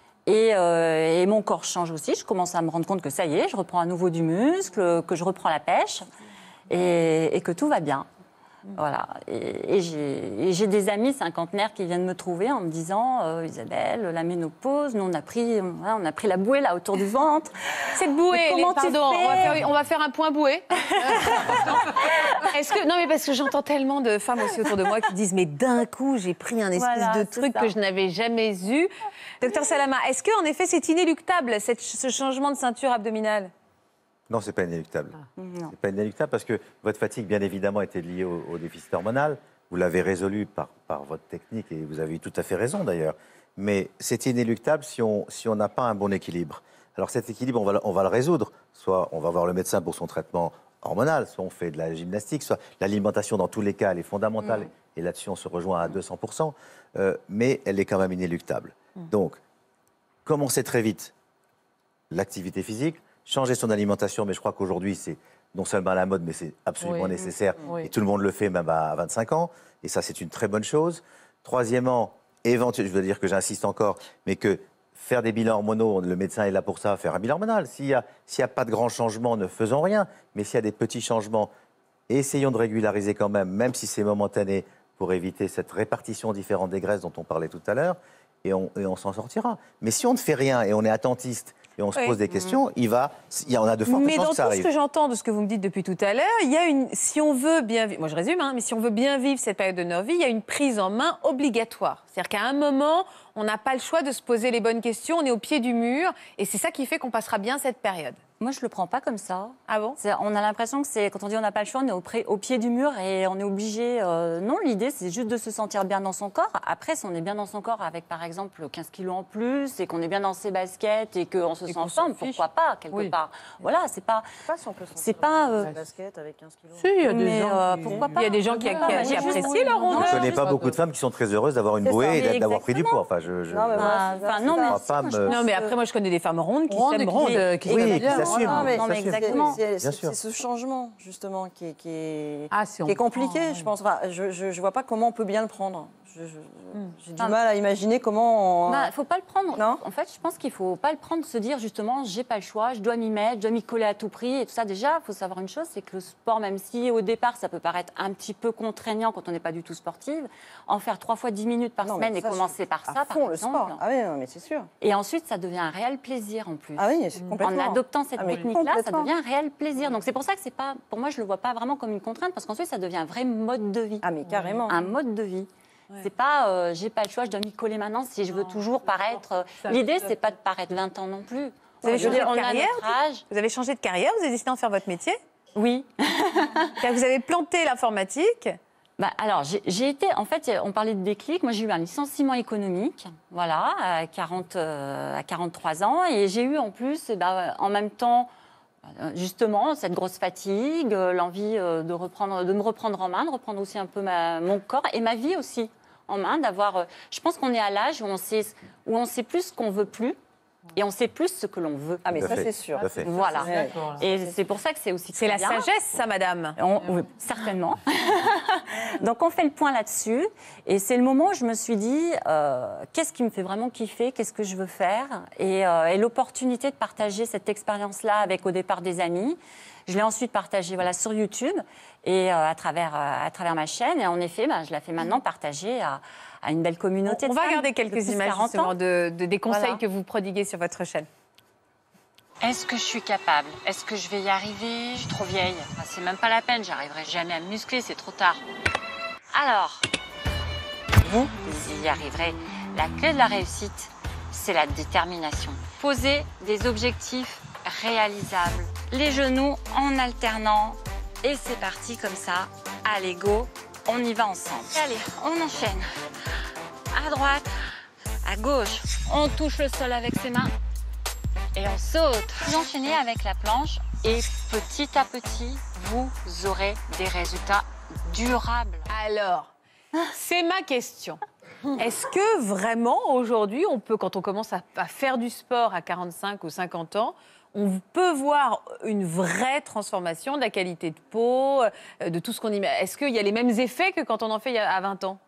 Et mon corps change aussi, je commence à me rendre compte que ça y est, je reprends à nouveau du muscle, que je reprends la pêche et que tout va bien. Voilà. Et j'ai des amis cinquantenaires qui viennent me trouver en me disant Isabelle, la ménopause, nous on a pris la bouée là autour du ventre. Cette bouée, comment tu pardon, fais on va faire un point bouée. Non, mais parce que j'entends tellement de femmes aussi autour de moi qui disent mais d'un coup j'ai pris un espèce Voilà, de c'est truc ça. que je n'avais jamais eu. Docteur Salama, est-ce qu'en effet c'est inéluctable ce changement de ceinture abdominale? Non, c'est pas inéluctable. Non. C'est pas inéluctable parce que votre fatigue, bien évidemment, était liée au déficit hormonal. Vous l'avez résolu par votre technique et vous avez eu tout à fait raison d'ailleurs. Mais c'est inéluctable si on n'a pas un bon équilibre. Alors cet équilibre, on va le résoudre. Soit on va voir le médecin pour son traitement hormonal, soit on fait de la gymnastique, soit l'alimentation dans tous les cas, elle est fondamentale. Et là-dessus, on se rejoint à 200%. Mais elle est quand même inéluctable. Donc, commencez très vite l'activité physique, changer son alimentation, mais je crois qu'aujourd'hui, c'est non seulement à la mode, mais c'est absolument nécessaire. Oui. Et tout le monde le fait, même à 25 ans. Et ça, c'est une très bonne chose. Troisièmement, éventuellement, je veux dire que j'insiste encore, mais que faire des bilans hormonaux, le médecin est là pour ça, faire un bilan hormonal. S'il y a pas de grands changements, ne faisons rien. Mais s'il y a des petits changements, essayons de régulariser quand même si c'est momentané, pour éviter cette répartition différente des graisses dont on parlait tout à l'heure, et on s'en sortira. Mais si on ne fait rien et on est attentiste, et on se pose des questions, on a de fortes Mais chances dans que ça tout ce arrive. que j'entends de ce que vous me dites depuis tout à l'heure, il y a si on veut bien vivre, moi je résume, mais si on veut bien vivre cette période de notre vie, il y a une prise en main obligatoire. C'est-à-dire qu'à un moment, on n'a pas le choix de se poser les bonnes questions, on est au pied du mur, et c'est ça qui fait qu'on passera bien cette période. Moi, je le prends pas comme ça. Ah bon? On a l'impression que quand on dit on n'a pas le choix, on est au pied du mur et on est obligé. Non, l'idée, c'est juste de se sentir bien dans son corps. Après, si on est bien dans son corps avec, par exemple, 15 kilos en plus et qu'on est bien dans ses baskets et qu'on se sent en forme, pourquoi pas, quelque part. Voilà, c'est pas... C'est pas... basket avec 15 kilos. Si, il y a des mais gens qui... pourquoi pas? Il y a des gens qui apprécient leur Je ne rondeur. connais pas beaucoup de femmes qui sont très heureuses d'avoir une bouée et d'avoir pris du poids. Enfin, Non, mais moi, non, mais crois si, pas moi, je me- pense Non, mais que- après, moi, je connais des femmes rondes qui Rondes s'aiment et rondes. qui Oui, s'aiment qui bien. s'assument. Non, mais Non, mais exactement. Bien C'est sûr. ce changement, justement, qui est Ah, si on compliqué, prend, je pense. Enfin, je vois pas comment on peut bien le prendre. J'ai du mal à imaginer comment... Faut pas le prendre. Non. En fait, je pense qu'il faut pas le prendre, se dire justement, j'ai pas le choix, je dois m'y mettre, je dois m'y coller à tout prix et tout ça. Déjà, il faut savoir une chose, c'est que le sport, même si au départ ça peut paraître un petit peu contraignant quand on n'est pas du tout sportive, en faire 3 fois 10 minutes par Non, mais semaine et ça, commencer par à ça, fond, par le exemple. sport. Ah oui, non, mais c'est sûr. Et ensuite, ça devient un réel plaisir en plus. Ah oui, c'est complètement. En adoptant cette Ah, mais technique-là, ça complètement. devient un réel plaisir. Donc c'est pour ça que c'est pas, pour moi, je le vois pas vraiment comme une contrainte, parce qu'ensuite, ça devient un vrai mode de vie. Ah, mais carrément. Un mode de vie. C'est pas, j'ai pas le choix, je dois m'y coller maintenant si je veux toujours paraître. L'idée, c'est pas de paraître 20 ans non plus. Vous avez Je veux changé dire, de on a carrière, notre âge. Vous avez changé de carrière, vous avez décidé d'en faire votre métier? Oui. Vous avez planté l'informatique. Alors, j'ai été, en fait, on parlait de déclic. Moi, j'ai eu un licenciement économique, voilà, à 43 ans. Et j'ai eu en plus, en même temps, justement, cette grosse fatigue, l'envie de me reprendre en main, de reprendre aussi un peu mon corps et ma vie aussi en main, d'avoir... je pense qu'on est à l'âge où on sait plus ce qu'on veut plus. Et on sait plus ce que l'on veut. Ah, mais ça, c'est sûr. Voilà. Et c'est pour ça que c'est aussi C'est la sagesse, ça, madame. Oui, certainement. Donc, on fait le point là-dessus. Et c'est le moment où je me suis dit, qu'est-ce qui me fait vraiment kiffer? Qu'est-ce que je veux faire? Et l'opportunité de partager cette expérience-là avec, au départ, des amis. Je l'ai ensuite partagée sur YouTube et à travers ma chaîne. Et en effet, je la fais maintenant partager à une belle communauté. On va regarder quelques images justement des conseils que vous prodiguez sur votre chaîne. Est-ce que je suis capable? Est-ce que je vais y arriver? Je suis trop vieille. Enfin, c'est même pas la peine, j'arriverai jamais à me muscler, c'est trop tard. Alors, vous y arriverez. La clé de la réussite, c'est la détermination. Posez des objectifs réalisables. Les genoux en alternant. Et c'est parti comme ça. Allez, go, on y va ensemble. Allez, on enchaîne. À droite, à gauche, on touche le sol avec ses mains et on saute. Vous enchaînez avec la planche et petit à petit, vous aurez des résultats durables. Alors, c'est ma question. Est-ce que vraiment aujourd'hui, quand on commence à faire du sport à 45 ou 50 ans, on peut voir une vraie transformation de la qualité de peau, de tout ce qu'on y met? Est-ce qu'il y a les mêmes effets que quand on en fait à 20 ans?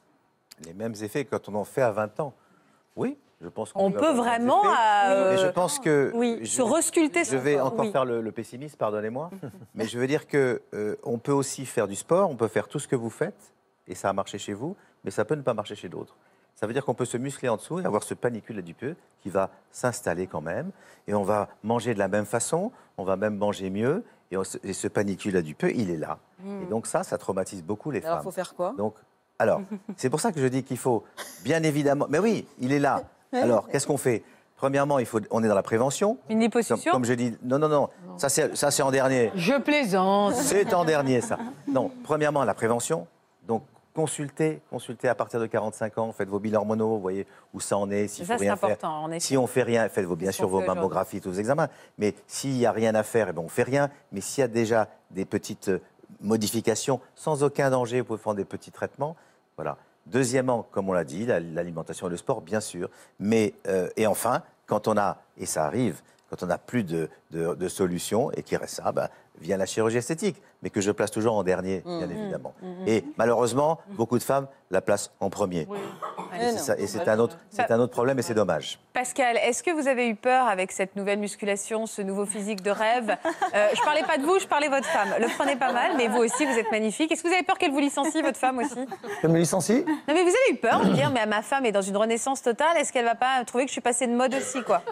Les mêmes effets quand on en fait à 20 ans. Oui, je pense qu'on on peut vraiment mais je pense que se resculpter. Je vais encore faire le pessimiste, pardonnez-moi. Mais je veux dire que on peut aussi faire du sport, on peut faire tout ce que vous faites, et ça a marché chez vous, mais ça peut ne pas marcher chez d'autres. Ça veut dire qu'on peut se muscler en dessous et avoir ce panicule adipeux qui va s'installer quand même, et on va manger de la même façon, on va même manger mieux, et ce panicule adipeux, il est là. Et donc ça traumatise beaucoup les femmes. Alors, il faut faire quoi? Alors, c'est pour ça que je dis qu'il faut, bien évidemment... Mais oui, il est là. Alors, qu'est-ce qu'on fait? Premièrement, on est dans la prévention. Une liposuction? Comme je dis, non. Ça, c'est en dernier. Je plaisante. C'est en dernier, ça. Non, premièrement, la prévention. Donc, consultez à partir de 45 ans. Faites vos bilans hormonaux, voyez où ça en est. S'il faut rien faire. Si on fait rien, faites bien sûr vos mammographies, tous vos examens. Mais s'il n'y a rien à faire, on ne fait rien. Mais s'il y a déjà des petites modifications, sans aucun danger, vous pouvez prendre des petits traitements. Voilà. Deuxièmement, comme on l'a dit, l'alimentation et le sport, bien sûr. Mais, et enfin, quand on a, et ça arrive, quand on n'a plus de solution et qu'il reste ça, vient la chirurgie esthétique, mais que je place toujours en dernier, bien évidemment. Et malheureusement, beaucoup de femmes la placent en premier. Oui. Et c'est un autre problème et c'est dommage. Pascal, est-ce que vous avez eu peur avec cette nouvelle musculation, ce nouveau physique de rêve? Je ne parlais pas de vous, je parlais de votre femme. Le prenez pas mal, mais vous aussi, vous êtes magnifique. Est-ce que vous avez peur qu'elle vous licencie, votre femme aussi? Elle me licencie? Non, mais vous avez eu peur de dire, mais ma femme est dans une renaissance totale, est-ce qu'elle ne va pas trouver que je suis passée de mode aussi, quoi?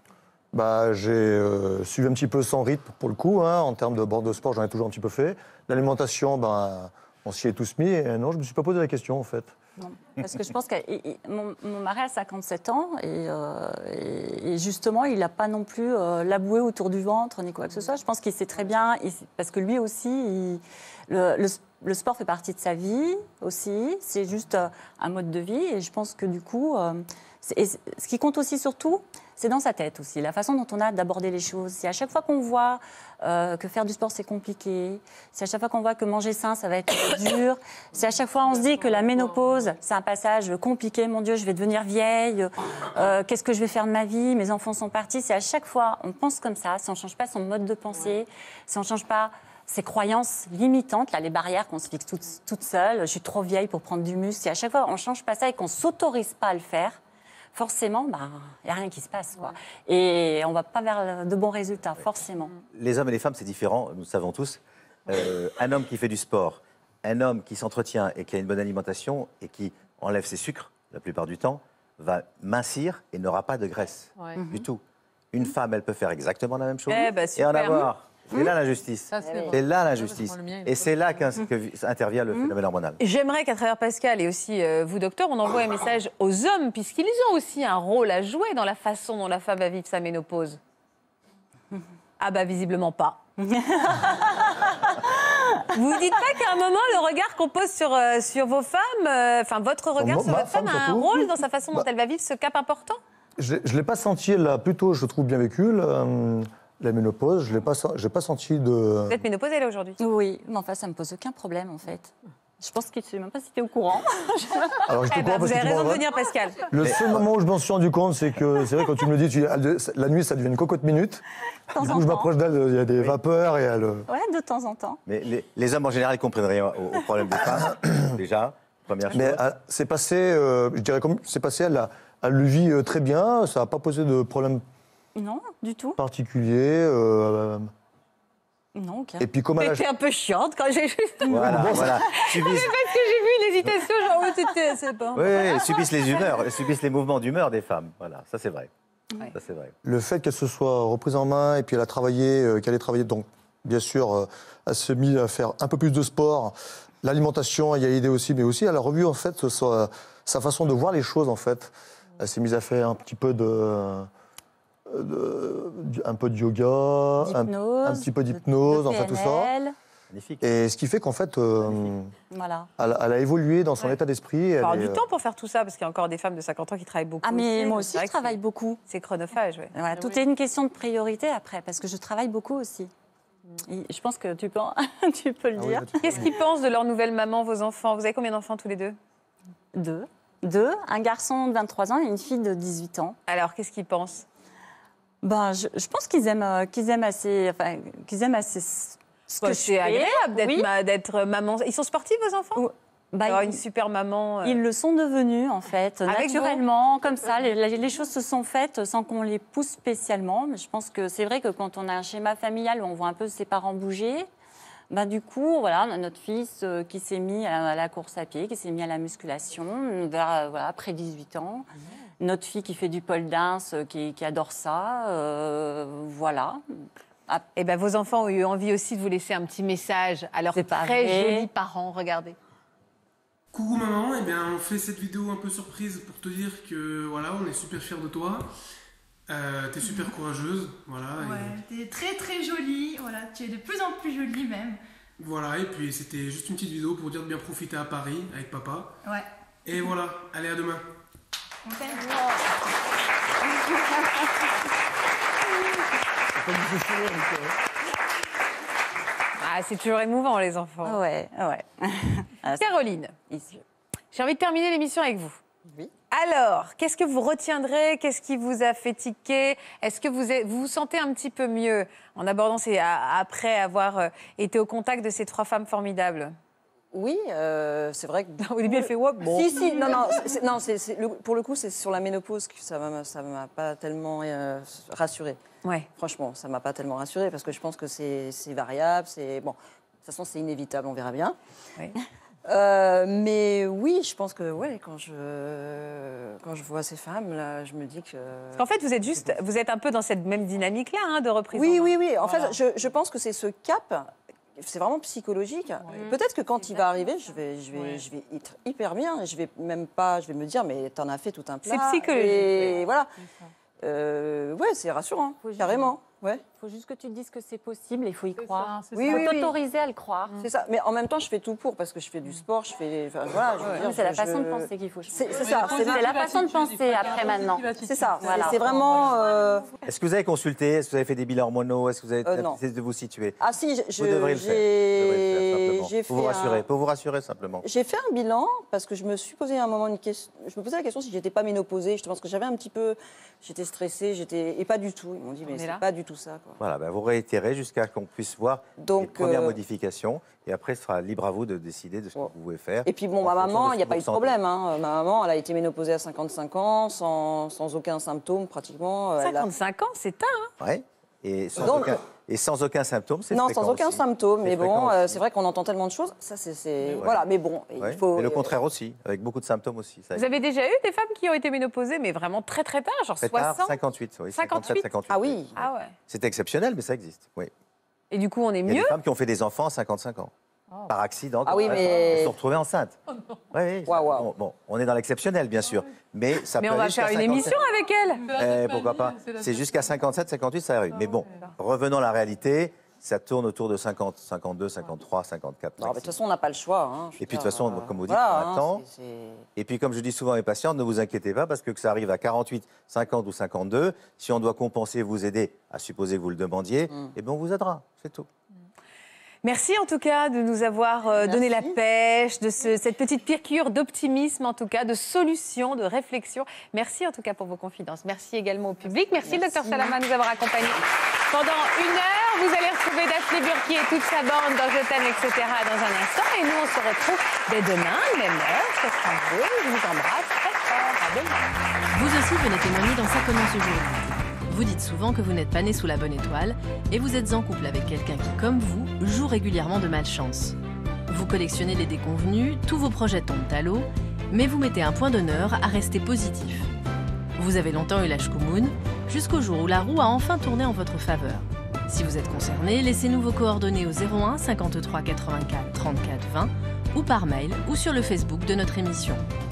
J'ai suivi un petit peu son rythme pour le coup, en termes de bord de sport, j'en ai toujours un petit peu fait. L'alimentation, on s'y est tous mis, et non, je ne me suis pas posé la question en fait. Non, parce que je pense que mon mari a 57 ans et justement, il n'a pas non plus la bouée autour du ventre ni quoi que ce soit. Je pense qu'il sait très bien, parce que lui aussi, le sport fait partie de sa vie aussi. C'est juste un mode de vie et je pense que du coup, ce qui compte aussi surtout, c'est dans sa tête aussi, la façon dont on a d'aborder les choses. Si à chaque fois qu'on voit que faire du sport, c'est compliqué, si à chaque fois qu'on voit que manger sain, ça va être dur, si à chaque fois on se dit que la ménopause, c'est un passage compliqué, mon Dieu, je vais devenir vieille, qu'est-ce que je vais faire de ma vie, mes enfants sont partis, si à chaque fois on pense comme ça, si on ne change pas son mode de pensée, si on ne change pas ces croyances limitantes, là, les barrières qu'on se fixe toute seule, je suis trop vieille pour prendre du muscle, si à chaque fois on ne change pas ça et qu'on ne s'autorise pas à le faire, forcément, il n'y a rien qui se passe, quoi. Et on ne va pas vers de bons résultats, forcément. Les hommes et les femmes, c'est différent, nous le savons tous. Un homme qui fait du sport, un homme qui s'entretient et qui a une bonne alimentation et qui enlève ses sucres, la plupart du temps, va mincir et n'aura pas de graisse du tout. Une femme, elle peut faire exactement la même chose et en avoir. C'est là l'injustice. C'est là l'injustice. Et c'est là qu'intervient le phénomène hormonal. J'aimerais qu'à travers Pascal et aussi vous, docteur, on envoie un message aux hommes, puisqu'ils ont aussi un rôle à jouer dans la façon dont la femme va vivre sa ménopause. Ah visiblement pas. Vous dites pas qu'à un moment, le regard qu'on pose sur vos femmes, enfin votre regard sur Ma votre femme a un surtout. rôle dans sa façon dont elle va vivre ce cap important? Je ne l'ai pas senti, elle a plutôt, je trouve, bien vécu, la ménopause. Je n'ai pas senti de... Vous êtes ménopausée là aujourd'hui? Oui, mais enfin, ça me pose aucun problème en fait. Je pense que tu sais même pas si tu es au courant. Alors, je te crois Vous parce que avez tu raison de m'en- venir, Pascal. Le seul moment où je m'en suis rendu compte, c'est que, c'est vrai, quand tu me le dis, la nuit, ça devient une cocotte minute. temps Du en coup, je temps. m'approche d'elle, il y a des vapeurs et elle... Ouais, de temps en temps. Mais les hommes, en général, ils comprennent rien aux problèmes des femmes, déjà, première chose. Mais c'est passé, je dirais, comme c'est passé, elle le vit très bien, ça n'a pas posé de problème Non, du tout. particulier. Non, ok. Et puis, comme elle a... C'était un peu chiante quand j'ai vu. Voilà, voilà. Subissent, Parce que j'ai vu une hésitation, genre, oui, c'est pas. oui, elles subissent les humeurs, elles subissent les mouvements d'humeur des femmes. Voilà, ça c'est vrai. Ouais. Ça c'est vrai. Le fait qu'elle se soit reprise en main et puis elle a travaillé, qu'elle ait travaillé, donc bien sûr, elle s'est mise à faire un peu plus de sport. L'alimentation, elle y a aidé aussi, mais aussi elle a revu en fait sa façon de voir les choses en fait. Elle s'est mise à faire un petit peu un peu de yoga, un petit peu d'hypnose, enfin tout ça. PNL. Magnifique. Et ce qui fait qu'en fait, Voilà. elle a évolué dans son état d'esprit. Il faut Elle avoir est, du temps pour faire tout ça, parce qu'il y a encore des femmes de 50 ans qui travaillent beaucoup. Ah, mais moi donc aussi, c'est vrai je que travaille beaucoup. C'est chronophage, oui. Voilà, tout est une question de priorité après, parce que je travaille beaucoup aussi. Et je pense que tu peux, tu peux le Ah oui, dire. là, tu- Qu'est-ce qu'ils pensent de leur nouvelle maman, vos enfants? Vous avez combien d'enfants tous les deux? Deux, un garçon de 23 ans et une fille de 18 ans. Alors, qu'est-ce qu'ils pensent? Ben, je pense qu'ils aiment assez ce que je C'est fais. agréable d'être Oui. d'être maman. Ils sont sportifs, vos enfants? Ou- bah, D'avoir ils- une super maman. Ils le sont devenus, en fait, Avec naturellement, comme ça. Les choses se sont faites sans qu'on les pousse spécialement. Mais je pense que c'est vrai que quand on a un schéma familial où on voit un peu ses parents bouger, bah, du coup, voilà, on a notre fils qui s'est mis à la course à pied, qui s'est mis à la musculation, vers voilà, après 18 ans. Notre fille qui fait du pole dance, qui adore ça. Voilà. Eh ben, vos enfants ont eu envie aussi de vous laisser un petit message à leurs C'est pas très vrai. jolis parents. Regardez. Coucou maman, eh bien, on fait cette vidéo un peu surprise pour te dire que voilà, on est super fiers de toi. T'es super courageuse, voilà. Ouais, t'es très très jolie, voilà, tu es de plus en plus jolie même. Voilà, et puis c'était juste une petite vidéo pour dire de bien profiter à Paris avec papa. Ouais, Et voilà, allez à demain. on t'aime. Ah, c'est toujours émouvant, les enfants. Ouais. Caroline, Ici. j'ai envie de terminer l'émission avec vous. Oui. Alors, qu'est-ce que vous retiendrez? Qu'est-ce qui vous a fait tiquer? Est-ce que vous vous sentez un petit peu mieux en abordant après avoir été au contact de ces trois femmes formidables? Oui, c'est vrai que... Au début, elle fait ouais, bon. Si, non, pour le coup, c'est sur la ménopause que ça m'a pas tellement rassurée. Ouais. Franchement, ça m'a pas tellement rassurée parce que je pense que c'est variable, bon, de toute façon, c'est inévitable, on verra bien. Oui. Mais oui, je pense que ouais, quand je vois ces femmes là, je me dis que. Parce qu'en fait, vous êtes un peu dans cette même dynamique-là, hein, de reprise. en main. Oui. En Voilà. fait, je pense que c'est ce cap. C'est vraiment psychologique. Peut-être que quand il va arriver, je vais être hyper bien. Je vais me dire, mais t'en as fait tout un plat. C'est psychologique. Et voilà. Ouais, c'est rassurant, carrément. Ouais. Il faut juste que tu te dises que c'est possible et il faut y croire. Oui, Il faut oui. t'autoriser à le croire. C'est ça. Mais en même temps, je fais tout pour parce que je fais du sport, je fais. Enfin, voilà, je veux dire, C'est la je- façon de penser qu'il faut changer. C'est ça. C'est la façon de penser après maintenant. C'est ça. Voilà. C'est vraiment. Est-ce que vous avez consulté? Est-ce que vous avez fait des bilans hormonaux? Est-ce que vous avez non. essayé de vous situer? Ah si, Vous devrez le faire. Vous devrez le faire, simplement. j'ai Pour vous fait rassurer, pour vous rassurer simplement. J'ai fait un bilan parce que je me suis posé à un moment une question. Je me posais la question si j'étais pas ménopausée. Je pense que j'avais un petit peu. J'étais stressée, et pas du tout. Ils m'ont dit mais est c'est là. pas du tout ça. Quoi. Voilà, ben vous réitérez jusqu'à qu'on puisse voir Donc, les premières modifications. Et après, ce sera libre à vous de décider de ce que vous pouvez faire. Et puis bon, en ma fonction maman, de il n'y a ce que pas eu vous de ressentez. problème. Hein. Ma maman, elle a été ménopausée à 55 ans, sans aucun symptôme pratiquement. Elle a- 55 ans, c'est tard. Hein. Ouais. Et sans, Donc- aucun symptôme, c'est Non, fréquent sans aucun aussi. symptôme. C'est Mais fréquent bon, aussi. c'est vrai qu'on entend tellement de choses. Ça, c'est. Ouais. Voilà, mais bon, Ouais. il faut. Et le contraire aussi, avec beaucoup de symptômes aussi. Ça Vous avez déjà eu des femmes qui ont été ménopausées, mais vraiment très très tard, genre très 60 tard, 58, oui. 58. 58. Ah oui. Ah ouais. C'est exceptionnel, mais ça existe, oui. Et du coup, on est Il y a mieux. des femmes qui ont fait des enfants à 55 ans. Par accident. Ah oui, comme ça, mais- elles se sont retrouvées enceintes. Oui, Waouh. on est dans l'exceptionnel, bien sûr. Mais ça Mais peut on va aller faire jusqu'à une 57. émission avec elle. Pourquoi pas. C'est jusqu'à 57, 58, ça arrive. Mais bon, revenons à la réalité. ça tourne autour de 50, 52, 53, 54. Non, mais de toute façon, on n'a pas le choix. Hein, et puis de toute façon, comme vous dites, voilà, on attend. c'est- Et puis comme je dis souvent à mes patients, ne vous inquiétez pas parce que ça arrive à 48, 50 ou 52, si on doit compenser, vous aider, à supposer que vous le demandiez, eh bien on vous aidera, c'est tout. Merci en tout cas de nous avoir donné la pêche, de cette petite piqûre d'optimisme en tout cas, de solutions, de réflexion. Merci en tout cas pour vos confidences. Merci également au public. Merci, Dr Salama de nous avoir accompagnés pendant 1 heure. Vous allez retrouver Daphné Burki et toute sa bande dans Je t'aime, etc. dans un instant. Et nous, on se retrouve dès demain, même heure, sur France 2. Je vous embrasse très fort. À demain. Vous aussi venez témoigner dans Ça commence aujourd'hui. Vous dites souvent que vous n'êtes pas né sous la bonne étoile et vous êtes en couple avec quelqu'un qui, comme vous, joue régulièrement de malchance. Vous collectionnez les déconvenus, tous vos projets tombent à l'eau, mais vous mettez un point d'honneur à rester positif. Vous avez longtemps eu la shkumoun, jusqu'au jour où la roue a enfin tourné en votre faveur. Si vous êtes concerné, laissez-nous vos coordonnées au 01 53 84 34 20 ou par mail ou sur le Facebook de notre émission.